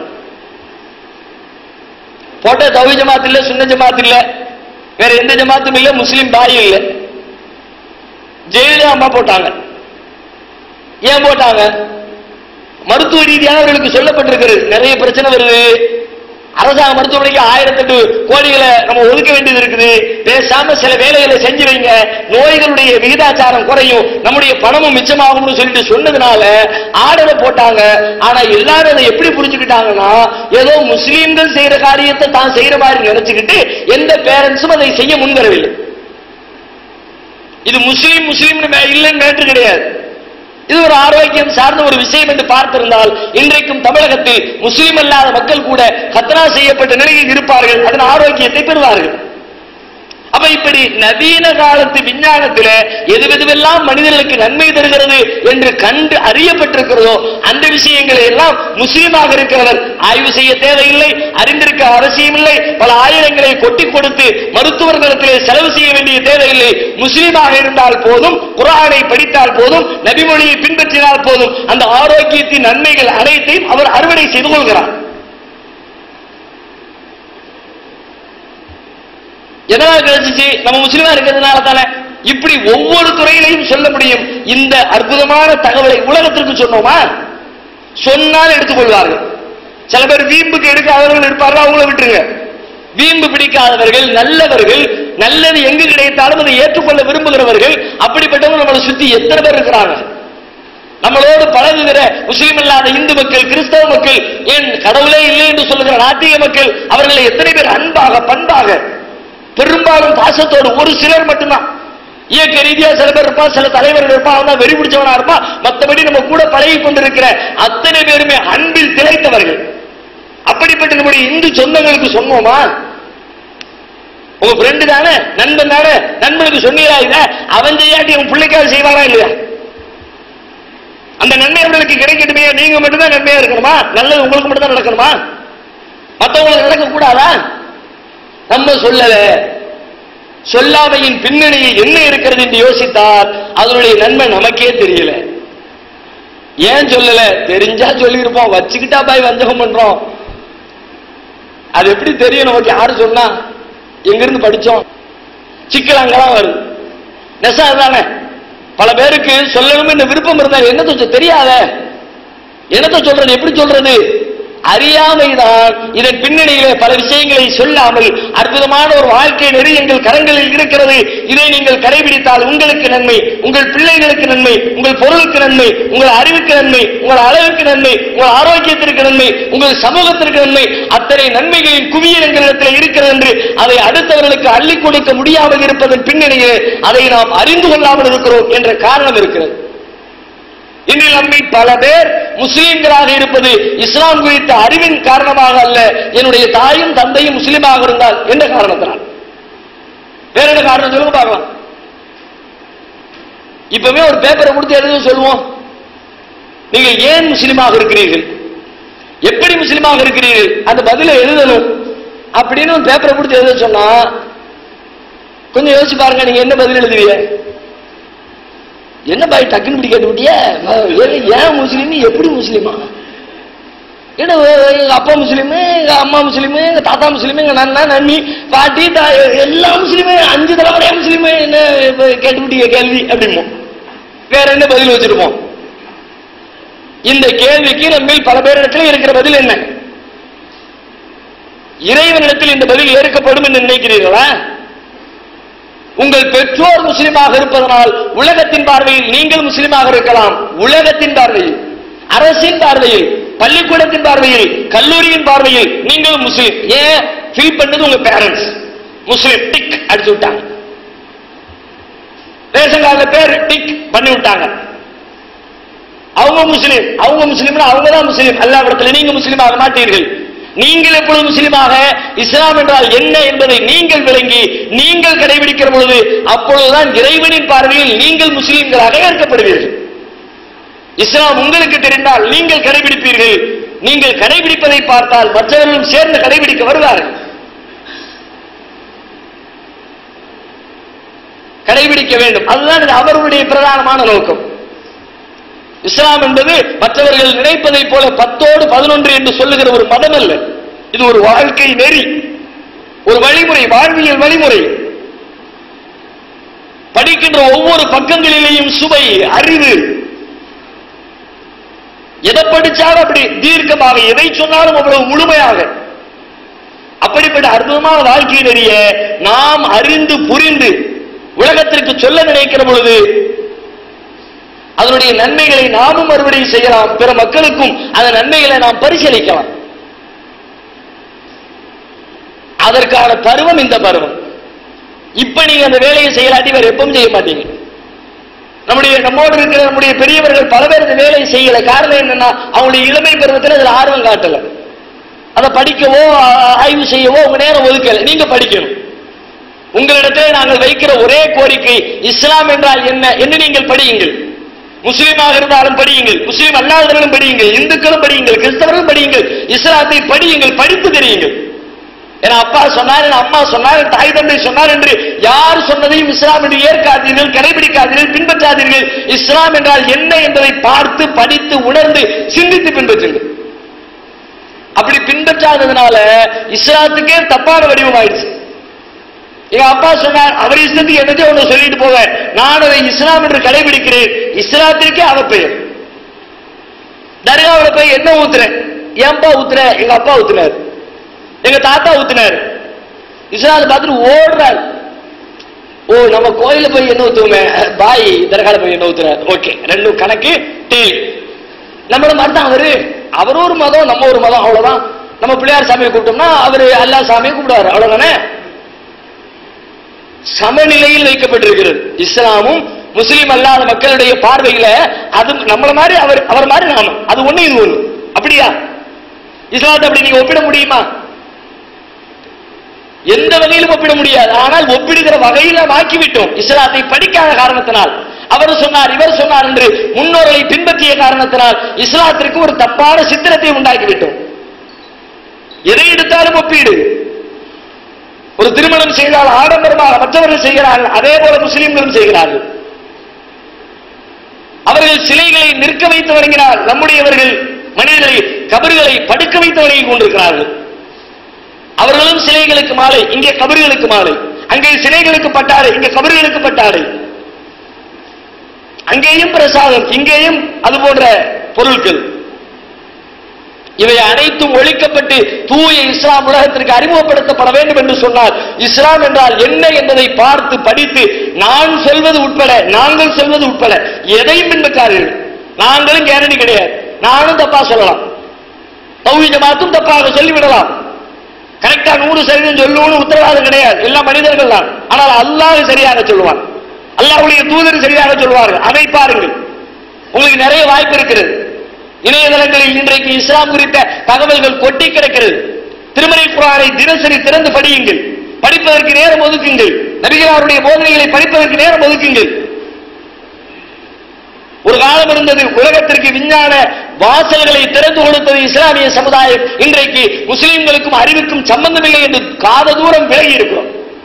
போட்ட தௌஹீத் ஜமாத் இல்ல, சுன்ன ஜமாத் இல்ல, வேற எந்த ஜமாத்தும் இல்ல, முஸ்லிம் பாய் இல்ல, ஜெயலலிதா அம்மா போட்டாங்க. ஏன் போட்டாங்க? மருத்துவ ரீதியாக அவர்களுக்கு சொல்லப்பட்டிருக்கிறது. நிறைய பிரச்சனை வருது, அரசாங்க மருத்துவமனைக்கு ஆயிரத்தி எட்டு கோடிகளை நம்ம ஒதுக்க வேண்டியது இருக்குது, பேசாம சில வேலைகளை செஞ்சு வைங்க, நோய்களுடைய விகிதாச்சாரம் குறையும், நம்முடைய பணமும் மிச்சமாகும்னு சொல்லிட்டு சொன்னதுனால ஆர்டரை போட்டாங்க. ஆனா எல்லாரும் அதை எப்படி புரிஞ்சுக்கிட்டாங்கன்னா, ஏதோ முஸ்லீம்கள் செய்யற காரியத்தை தான் செய்யற மாதிரி நினைச்சுக்கிட்டு எந்த பேரண்ட்ஸும் அதை செய்ய முன்வரவில்லை. இது முஸ்லீம் முஸ்லீம் இல்லைன்னு மேற்று கிடையாது. இது ஒரு ஆரோக்கியம் சார்ந்த ஒரு விஷயம் என்று பார்த்திருந்தால் இன்றைக்கும் தமிழகத்தில் முஸ்லீம் அல்லாத மக்கள் கூட கத்னா செய்யப்பட்ட நிலையில் இருப்பார்கள், அதன் ஆரோக்கியத்தை பெறுவார்கள். அப்ப அப்ப இப்படி நவீன காலத்து விஞ்ஞானத்தில எது எதுவெல்லாம் மனிதர்களுக்கு நன்மை தருகிறது என்று கண்டு அறியப்பட்டிருக்கிறதோ அந்த விஷயங்களை எல்லாம் முஸ்லீமாக இருக்கிறவர் ஆய்வு செய்ய தேவையில்லை, அறிந்திருக்க அவசியம் இல்லை, பல ஆயிரங்களை கொட்டி கொடுத்து மருத்துவர்களிடத்திலே செலவு செய்ய வேண்டிய தேவையில்லை. முஸ்லீமாக இருந்தால் போதும், குர்ஆனை படித்தால் போதும், நபிமொழியை பின்பற்றினால் போதும், அந்த ஆரோக்கியத்தின் நன்மைகள் அனைத்தையும் அவர் அறுவடை செய்து கொள்கிறார். எதனால் கிடைச்சிச்சு? நம்ம முஸ்லிமா இருக்கிறதுனால தானே. இப்படி ஒவ்வொரு துறையிலையும் சொல்ல முடியும். இந்த அற்புதமான தகவலை உலகத்திற்கு சொன்னோமா? சொன்னால் எடுத்துக்கொள்வார்கள். சில பேர் வீம்புக்கு எடுக்காதவர்கள் இருப்பார்கள், அவங்கள விட்டுருங்க. வீம்பு பிடிக்காதவர்கள், நல்லவர்கள், நல்லது எங்கு கிடைத்தாலும் அதை ஏற்றுக்கொள்ள விரும்புகிறவர்கள், அப்படிப்பட்டவங்க நம்மளை சுத்தி எத்தனை பேர் இருக்கிறாங்க? நம்மளோடு பழகுகிற முஸ்லீம் இல்லாத இந்து மக்கள், கிறிஸ்தவ மக்கள், ஏன் கடவுளே இல்லை என்று சொல்லுகிற நாட்டிய மக்கள், அவர்களை எத்தனை பேர் அன்பாக பண்பாக, பெரும்பாலும் பாசத்தோடு, ஒரு சிலர் மட்டும்தான் இயக்க ரீதியா சில பேர் இருப்பா, சில தலைவர்கள் இருப்பா, அவன் வெறி பிடிச்சவனா இருப்பா. மற்றபடி நம்ம கூட பழகி கொண்டிருக்கிற அத்தனை பேருமே அன்பில் திளைத்தவர்கள். அப்படிப்பட்ட நம்முடைய இந்து சொந்தங்களுக்கு சொன்னோமா? உங்க ஃப்ரெண்டு தானே, நண்பன் தானே, நண்பனுக்கு சொன்னீரா? இத அவன் செய்யாட்டி அவன் பிள்ளைக்காக செய்வாரா இல்லையா? அந்த நன்மை அவர்களுக்கு கிடைக்கட்டுமே. நீங்க மட்டும்தான் நன்மையா இருக்கணுமா? நல்லது உங்களுக்கு மட்டும் தான் நடக்கணுமா? மற்றவங்களுக்கு நடக்க கூடாதா? நம்ம சொல்லல. சொல்லாமையின் பின்னணியில் என்ன இருக்கிறது என்று யோசித்தால் அதனுடைய நன்மை நமக்கே தெரியல. ஏன் சொல்லல? தெரிஞ்சா சொல்லி இருப்போம், வச்சுக்கிட்டா பாய் வஞ்சகம் பண்றோம். அது எப்படி தெரியும் நமக்கு? யாரு சொன்னா? எங்கிருந்து படிச்சோம்? சிக்கல் அங்கதான் வருது. நெசா தானே. பல பேருக்கு சொல்லணும் என்ற விருப்பம் இருந்தால் என்னத்த தெரியாத, என்னத்த சொல்றது, எப்படி சொல்றது? அறியாமைதான் இதன் பின்னணியிலே பல விஷயங்களை சொல்லாமல் அற்புதமான ஒரு வாழ்க்கை நெறி எங்கள் கரங்களில் இருக்கிறது. இதை நீங்கள் கடைபிடித்தால் உங்களுக்கு நன்மை, உங்கள் பிள்ளைகளுக்கு நன்மை, உங்கள் பொருளுக்கு நன்மை, உங்கள் அறிவுக்கு நன்மை, உங்கள் அளவுக்கு நன்மை, உங்கள் ஆரோக்கியத்திற்கு நன்மை, உங்கள் சமூகத்திற்கு நன்மை. அத்தனை நன்மைகளின் குவியல் எங்களிடத்தில் இருக்கிறது என்று அதை அடுத்தவர்களுக்கு அள்ளி கொடுக்க முடியாமல் இருப்பதன் பின்னணியிலே அதை நாம் அறிந்து கொள்ளாமல் இருக்கிறோம் என்ற காரணம் இருக்கிறது. இன்றைய நம்மை பல பேர் முஸ்லீம்களாக இருப்பது இஸ்லாம் குறித்த அறிவின் காரணமாக அல்ல, என்னுடைய தாயும் தந்தையும் முஸ்லீமாக இருந்தால் என்ற காரணத்தினால். வேற என்ன காரணம் சொல்லுங்க பார்க்கலாம். இப்பவே ஒரு பேப்பரை கொடுத்து எழுத சொல்லுவோம், நீங்கள் ஏன் முஸ்லீமாக இருக்கிறீர்கள், எப்படி முஸ்லீமாக இருக்கிறீர்கள், அந்த பதிலை எழுதணும் அப்படின்னு ஒரு பேப்பரை கொடுத்து எழுத சொன்னா கொஞ்சம் யோசிச்சு பாருங்க, நீங்க என்ன பதில் எழுதுவீங்க? என்ன பாய் டக்குன்னு இப்படி கேட்டுவிட்டிய? ஏன் முஸ்லீம், எப்படி முஸ்லீமா? ஏன்னா எங்க அப்பா முஸ்லீமு, எங்க அம்மா முஸ்லீமு, எங்க தாத்தா முஸ்லீமு, எங்க நன்னா நன்னி பாட்டி எல்லா முஸ்லீமு, அஞ்சு தலைமுறையா முஸ்லீமு, என்ன கேட்டுவிட்டிய கேள்வி அப்படிமோ. வேற என்ன பதில் வச்சிருப்போம்? இந்த கேள்விக்கு நம்ம பல பேரிடத்தில் இருக்கிற பதில் என்ன? இறைவனிடத்தில் இந்த பதில் ஏற்கப்படும் என்று நினைக்கிறீர்களா? உங்கள் பெற்றோர் முஸ்லிமாக இருப்பதனால் உலகத்தின் பார்வையில் நீங்கள் முஸ்லிமாக இருக்கலாம். உலகத்தின் பார்வையில், அரசின் பார்வையில், பள்ளிக்கூடத்தின் பார்வையில், கல்லூரியின் பார்வையில் நீங்கள் முஸ்லிம். ஏன் ஃபீல் பண்ணது? உங்க பேரண்ட்ஸ் முஸ்லிம் டிக் அடிச்சு விட்டாங்க, ரேஷன் கார்டுல பேர் டிக் பண்ணி விட்டாங்க. அவங்க முஸ்லிம், அவங்க முஸ்லிம், அவங்க தான் முஸ்லிம். அல்லாஹ் இடத்துல நீங்க முஸ்லிம் ஆக மாட்டீர்கள். நீங்கள் எப்பொழுது முஸ்லிமாக இஸ்லாம் என்றால் என்ன என்பதை நீங்கள் விளங்கி நீங்கள் கடைபிடிக்கிற பொழுது அப்பொழுதுதான் இறைவனின் பார்வையில் நீங்கள் முஸ்லிம்களாக ஏற்கப்படுவீர்கள். இஸ்லாம் உங்களுக்கு தெரிந்தால் நீங்கள் கடைபிடிப்பீர்கள். நீங்கள் கடைபிடிப்பதை பார்த்தால் மற்றவர்களும் சேர்ந்து கடைபிடிக்க வருவார்கள். கடைபிடிக்க வேண்டும், அதுதான் அவர்களுடைய பிரதானமான நோக்கம். இஸ்லாம் என்பது மற்றவர்கள் நினைப்பதை போல பத்தோடு பதினொன்று என்று சொல்லுகிற ஒரு மதம் அல்ல. இது ஒரு வாழ்க்கை நெறி, ஒரு வழிமுறை, வாழ்வியல் வழிமுறை. படிக்கின்ற ஒவ்வொரு பக்கங்களிலேயும் சுவை, அறிவு. எதை படிச்சாலும் அப்படி தீர்க்கமாக, எதை சொன்னாலும் அவ்வளவு முழுமையாக. அப்படிப்பட்ட அற்புதமான வாழ்க்கை நெறிய நாம் அறிந்து புரிந்து உலகத்திற்கு சொல்ல நினைக்கிற பொழுது அதனுடைய நன்மைகளை நாமும் மறுபடியும் செய்யலாம், பிற மக்களுக்கும் அந்த நன்மைகளை நாம் பரிசீலிக்கலாம். அதற்கான பருவம் இந்த பருவம். இப்ப நீங்க அந்த வேலையை செய்யலாட்டி வேற எப்பவும் செய்ய மாட்டீங்க. நம்முடைய நம்மோடு இருக்கிற நம்முடைய பெரியவர்கள் பல பேர் இந்த வேலையை செய்யல. காரணம் என்னன்னா அவங்களுடைய இளமை பருவத்தில் அதில் ஆர்வம் காட்டல. அதை படிக்கவோ ஆய்வு செய்யவோ உங்க நேரம் ஒதுக்கல. நீங்க படிக்கணும். உங்களிடத்தில் நாங்கள் வைக்கிற ஒரே கோரிக்கை, இஸ்லாம் என்றால் என்ன என்று நீங்கள் படியுங்கள். முஸ்லீமாக இருந்தாலும் படியுங்கள், முஸ்லீம் அல்லாதவர்களும் படியுங்கள், இந்துக்களும் படியுங்கள், கிறிஸ்தவர்களும் படியுங்கள், இஸ்லாத்தை படியுங்கள், படித்து தெரியுங்கள். ஏன்னா அப்பா சொன்னார், அம்மா சொன்னார், தாய் தந்தை சொன்னார் என்று யார் சொன்னதையும் இஸ்லாம் என்று ஏற்காதீர்கள், கடைபிடிக்காதீர்கள், பின்பற்றாதீர்கள். இஸ்லாம் என்றால் என்ன என்பதை பார்த்து படித்து உணர்ந்து சிந்தித்து பின்பற்றுங்கள். அப்படி பின்பற்றாததுனால இஸ்லாத்துக்கே தப்பான வடிவம் ஆயிடுச்சு. எங்க அப்பா சொன்னார், அவர் இஷ்டத்துக்கு என்னதோ ஒன்று சொல்லிட்டு போவேன், நான் அதை இஸ்லாம் என்று கடைபிடிக்கிறேன், இஸ்லாத்திற்கே அவ பெயர். தர்காவில் போய் என்ன ஊத்துறேன், ஏன்பா ஊத்துற, எங்க அப்பா ஊத்துனார், எங்க தாத்தா ஊத்துனார். இஸ்லாத்தை பார்த்துட்டு ஓடுறாரு. ஓ நம்ம கோயில போய் என்ன ஊத்துவோமே, பாய் தர்கால போய் என்ன ஊத்துறாரு. ஓகே, ரெண்டும் கணக்கு டீல். நம்மள மாதிரி தான் அவரு, அவர் ஒரு மதம் நம்ம ஒரு மதம், அவ்வளவுதான். நம்ம பிள்ளையார் சாமியை கூப்பிட்டோம்னா அவரு அல்லா சாமியை கூப்பிடுவாரு, அவ்வளவுதானே. சமநிலையில் வைக்கப்பட்டிருக்கிறது இஸ்லாமும் முஸ்லீம் அல்லாத மக்களுடைய பார்வையில. அது நம்மள மாதிரி அவர் அவர் மாதிரி நாம, அது ஒண்ணு இது ஒண்ணு. அப்படியா? இஸ்லாத்தை அப்படி நீங்க ஒப்பிட முடியுமா? எந்த வகையிலும் ஒப்பிட முடியாது. ஆனால் ஒப்பிடுகிற வகையில ஆக்கிவிட்டோம் இஸ்லாத்தை படிக்காத காரணத்தினால். அவர் சொன்னார், இவர் சொன்னார் என்று முன்னோர்களை பின்பற்றிய காரணத்தினால் இஸ்லாத்திற்கு ஒரு தப்பான சித்திரத்தை உண்டாக்கிவிட்டோம். எதை எடுத்தாலும் ஒப்பீடு. ஒரு திருமணம் செய்தால் ஆடம்பரமாக மற்றவர்கள் செய்கிறார்கள், அதே போல முஸ்லிம்களும் செய்கிறார்கள். அவர்கள் சிலைகளை நிற்க வைத்து வணங்கினார், நம்முடையவர்கள் மனிதர்களை கபறுகளை படுக்க வைத்து வணங்கி கொண்டிருக்கிறார்கள். அவர்களும் சிலைகளுக்கு மாலை, இங்கே கபறுகளுக்கு மாலை. அங்கே சிலைகளுக்கு பட்டாடை, இங்கே கபறுகளுக்கு பட்டாடை. அங்கேயும் பிரசாதம், இங்கேயும் அது போன்ற பொருட்கள். இவை அனைத்தும் ஒழிக்கப்பட்டு தூய இஸ்லாம் உலகத்திற்கு அறிமுகப்படுத்தப்பட வேண்டும் என்று சொன்னால் இஸ்லாம் என்றால் என்ன என்பதை பார்த்து படித்து நான் சொல்வது உட்பட, நாங்கள் சொல்வது உட்பட எதையும் பின்பற்றார்கள். நாங்களும் கேரண்டி கிடையாது, நானும் தப்பா சொல்லலாம், தௌஹீத் ஜமாத்தும் தப்பாக சொல்லிவிடலாம். கரெக்டா நூறு சதவீதம் சொல்லணும்னு உத்தரவாதம் கிடையாது, எல்லா மனிதர்கள் தான். ஆனால் அல்லாஹ் சரியாக சொல்லுவான், அல்லாஹ்வுடைய தூதர் சரியாக சொல்வார்கள். அதை பாருங்கள், உங்களுக்கு நிறைய வாய்ப்பு இருக்கிறது. இணையதளங்களில் இன்றைக்கு இஸ்லாம் குறித்த தகவல்கள் கொட்டி கிடக்கிறது. திருமறை குர்ஆனை தினசரி திறந்து படியுங்கள், படிப்பதற்கு நேரம் ஒதுக்குங்கள், நபிகளாருடைய போதனைகளை படிப்பதற்கு நேரம் ஒதுக்குங்கள். ஒரு காலம் இருந்தது, உலகத்திற்கு விஞ்ஞான வாசல்களை திறந்து கொடுத்தது இஸ்லாமிய சமுதாயம். இன்றைக்கு முஸ்லிம்களுக்கும் அறிவுக்கும் சம்பந்தமில்லை என்று காத தூரம் விலகி இருக்கிறோம்.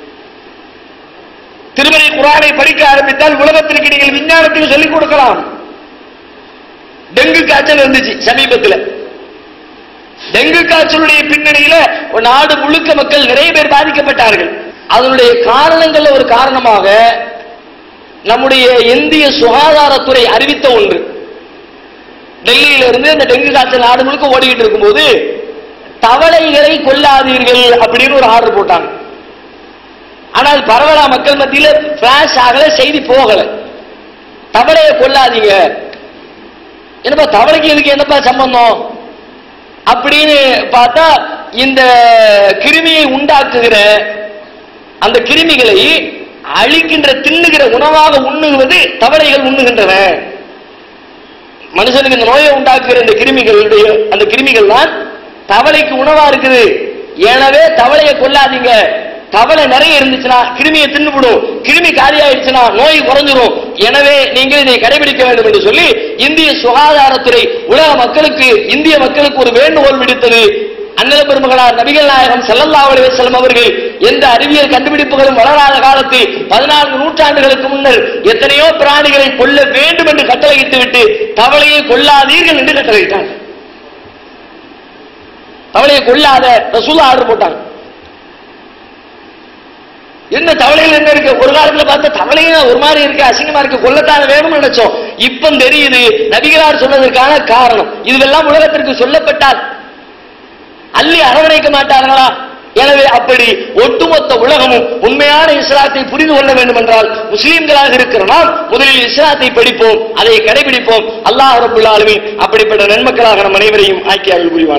திருமறை குர்ஆனை படிக்க ஆரம்பித்தால் உலகத்திற்கு நீங்கள் விஞ்ஞானத்தில் சொல்லிக் கொடுக்கலாம். டெங்கு காய்ச்சல் இருந்துச்சு சமீபத்தில். டெங்கு காய்ச்சலுடைய பின்னணியில நாடு முழுக்க மக்கள் நிறைய பேர் பாதிக்கப்பட்டார்கள். அதனுடைய காரணங்கள்ல ஒரு காரணமாக நம்முடைய இந்திய சுகாதாரத்துறை அறிவித்த ஒன்று. டெல்லியில இருந்து இந்த டெங்கு காய்ச்சல் நாடு முழுக்க ஓடிக்கிட்டு இருக்கும்போது தவளைகளை கொல்லாதீர்கள் அப்படின்னு ஒரு ஆர்டர் போட்டாங்க. ஆனால் பரவலா மக்கள் மத்தியில பிளாஷ் ஆகல, செய்தி போகல. தவளையை கொல்லாதீங்க, என்னப்பா தவளைக்கு இதுக்கு என்னப்பா சம்பந்தம் அப்படின்னு பார்த்தா, இந்த கிருமியை உண்டாக்குகிற அந்த கிருமிகளை அழிக்கின்ற தின்னுகிற உணவாக உண்ணுவது தவளைகள் உண்ணுகின்றன. மனுஷனுக்கு இந்த நோயை உண்டாக்குகிற இந்த கிருமிகளுடைய அந்த கிருமிகள் தான் தவளைக்கு உணவா இருக்குது. எனவே தவளையை கொல்லாதீங்க, தவளை நிறைய இருந்துச்சுன்னா கிருமியை தின்னுவிடும், கிருமி காலி ஆயிடுச்சுன்னா நோய் குறைஞ்சிரும், எனவே நீங்கள் இதை கடைபிடிக்க வேண்டும் என்று சொல்லி இந்திய சுகாதாரத்துறை உலக மக்களுக்கு, இந்திய மக்களுக்கு ஒரு வேண்டுகோள் விடுத்தது. அன்னல பெருமகனார் நபிகள் நாயகம் ஸல்லல்லாஹு அலைஹி வஸல்லம் அவர்கள் எந்த அறிவியல் கண்டுபிடிப்புகளும் வளராத காலத்தில் பதினான்கு நூற்றாண்டுகளுக்கு முன்னர் எத்தனையோ பிராணிகளை கொல்ல வேண்டும் என்று கட்டளையிட்டு விட்டு தவளையை கொல்லாதீர்கள் என்று கட்டளையிட்டாங்க. தவளையை கொல்லாத ரசூலுல்லாஹ் ஆர்டர் போட்டாங்க. என்ன தவளைகள் என்ன இருக்கு? ஒரு காலத்துல பார்த்தா தவளையும் ஒரு மாதிரி இருக்கு, அசிங்கமா இருக்கு, கொல்லத்தான வேணும்னு நினைச்சோம். இப்ப தெரியுது நபிகளார் சொன்னதற்கான காரணம். இதுவெல்லாம் உலகத்திற்கு சொல்லப்பட்டால் அள்ளி அரவணைக்க மாட்டார்களா? எனவே அப்படி ஒட்டுமொத்த உலகமும் உண்மையான இஸ்லாத்தை புரிந்து கொள்ள வேண்டும் என்றால் முஸ்லிம்களாக இருக்கிற நாம் முதலில் இஸ்லாத்தை படிப்போம், அதை கடைபிடிப்போம். அல்லாஹ் ரப்பல் ஆலமீன் அப்படிப்பட்ட நன்மக்களாக நம் அனைவரையும் ஆக்கி அருள் புரிவார்.